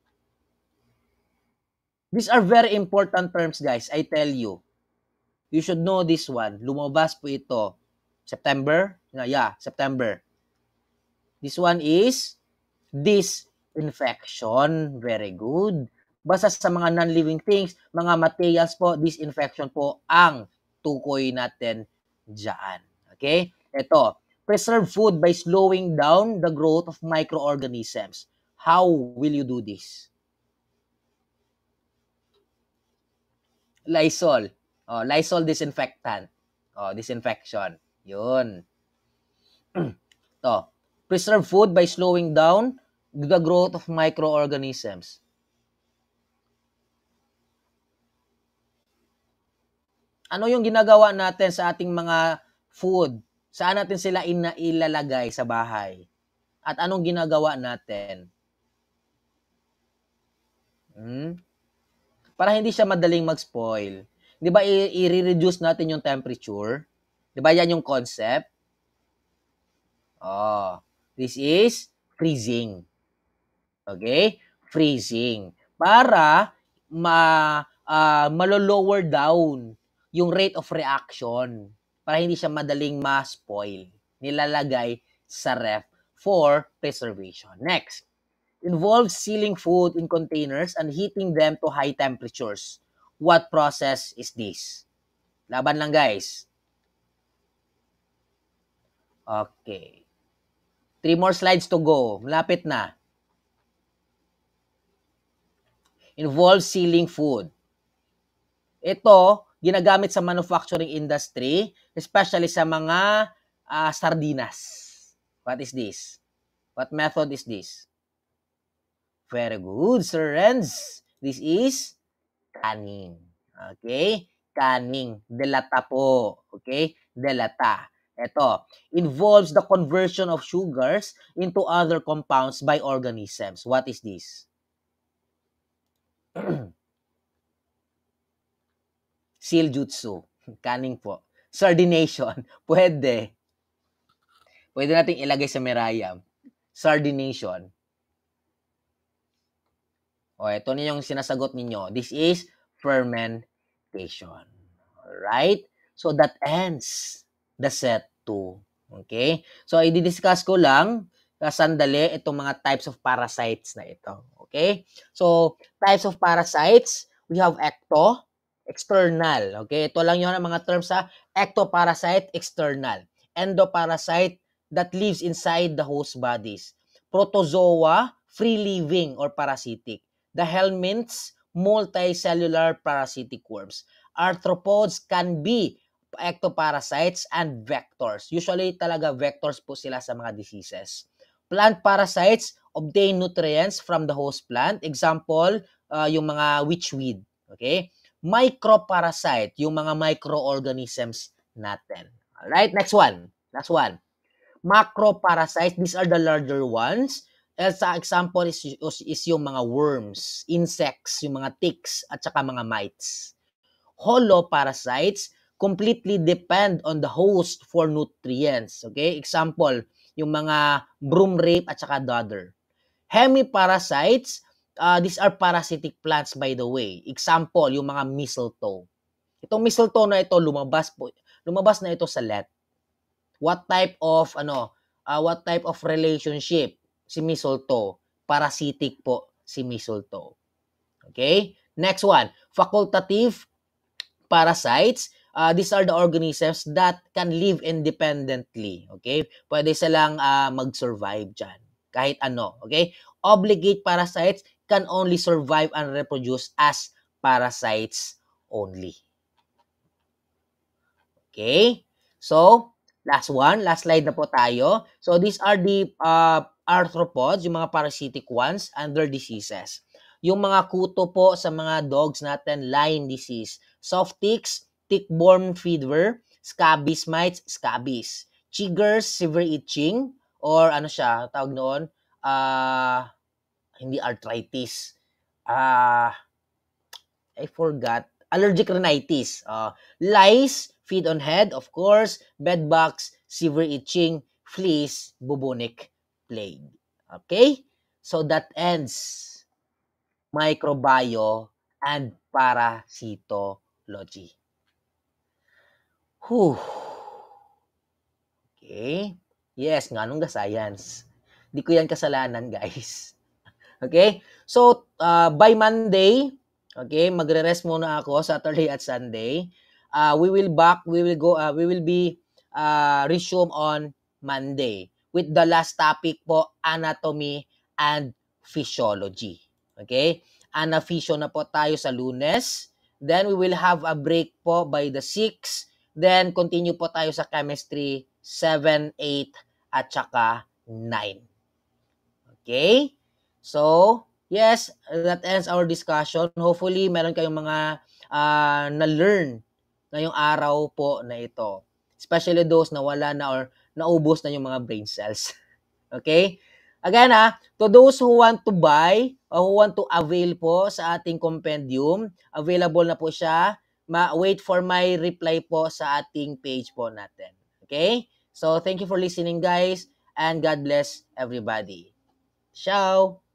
These are very important terms, guys. I tell you. You should know this one. Lumabas po ito. September? Yeah, September. This one is disinfection. Very good. Basta sa mga non-living things, mga materials po, disinfection po ang tukoy natin dyan. Okay? Ito, preserve food by slowing down the growth of microorganisms. How will you do this? Lysol. Oh, Lysol disinfectant. Oh, disinfection. Yun. To. Preserve food by slowing down the growth of microorganisms. Ano yung ginagawa natin sa ating mga food? Saan natin sila ina ilalagay sa bahay? At anong ginagawa natin? Hmm? Para hindi siya madaling mag-spoil. 'Di ba i-reduce natin yung temperature? 'Di ba yan yung concept? Oh, this is freezing. Okay? Freezing. Para ma uh, malo-lower down yung rate of reaction para hindi siya madaling ma-spoil. Nilalagay sa ref for preservation. Next, involves sealing food in containers and heating them to high temperatures. What process is this? Laban lang, guys. Okay. Three more slides to go. Malapit na. Involves sealing food. Ito, ginagamit sa manufacturing industry, especially sa mga uh, sardinas. What is this? What method is this? Very good, Sir Renz. This is canning. Okay? Canning. Delata po. Okay? Delata. Ito, involves the conversion of sugars into other compounds by organisms. What is this? Sealjutsu. Canning po. Sardination. Pwede. Pwede nating ilagay sa merayam. Sardination. O, ito na yung sinasagot ninyo. This is fermentation. Alright? So, that ends the set two. Okay? So, i-discuss ko lang uh, sandali itong mga types of parasites na ito. Okay? So, types of parasites, we have ecto, external. Okay? Ito lang yun ang mga terms sa ectoparasite, external. Endoparasite, that lives inside the host bodies. Protozoa, free-living or parasitic. The helminths, multicellular parasitic worms. Arthropods can be ectoparasites and vectors. Usually talaga vectors po sila sa mga diseases. Plant parasites obtain nutrients from the host plant. Example, uh, yung mga witchweed. Okay? Microparasite, yung mga microorganisms natin. Alright, next one. Last one. Macroparasites, these are the larger ones. Sa example is, is yung mga worms, insects, yung mga ticks, at saka mga mites. Holoparasites completely depend on the host for nutrients. Okay? Example, yung mga broom rape at saka dodder. Hemiparasites, uh, these are parasitic plants by the way. Example, yung mga mistletoe. Itong mistletoe na ito, lumabas po. Lumabas na ito sa L E T. What type of ano, uh, what type of relationship si mistletoe? Parasitic po si mistletoe. Okay? Next one, facultative parasites. Uh, these are the organisms that can live independently. Okay? Pwede silang uh, mag-survive dyan. Kahit ano. Okay? Obligate parasites can only survive and reproduce as parasites only. Okay? So, last one, last slide na po tayo. So, these are the uh, arthropods, yung mga parasitic ones, and their diseases. Yung mga kuto po sa mga dogs natin, Lyme disease. Soft ticks, tick-borne fever, scabies mites, scabies. Chiggers, severe itching, or ano siya, tawag noon, uh, hindi arthritis. Ah, uh, I forgot. Allergic rhinitis. Uh, lice, feed on head, of course. Bedbugs, severe itching, fleas, bubonic plague. Okay? So that ends microbiome and parasitology. Whew. Okay. Yes, nganong ga science. Di ko yan kasalanan, guys. Okay? So, uh, by Monday, okay, magre-rest muna ako Saturday at Sunday. Uh, we will back, we will go, uh, we will be uh, resume on Monday with the last topic po, anatomy and physiology. Okay? Ana-physio na po tayo sa Lunes. Then we will have a break po by the sixth. Then continue po tayo sa chemistry seven, eight at saka nine. Okay? So, yes, that ends our discussion. Hopefully, meron kayong mga uh, na-learn ngayong araw po na ito. Especially those na wala na or naubos na yung mga brain cells. Okay? Again ha, to those who want to buy or who want to avail po sa ating compendium, available na po siya. Ma wait for my reply po sa ating page po natin. Okay? So, thank you for listening guys and God bless everybody. Ciao!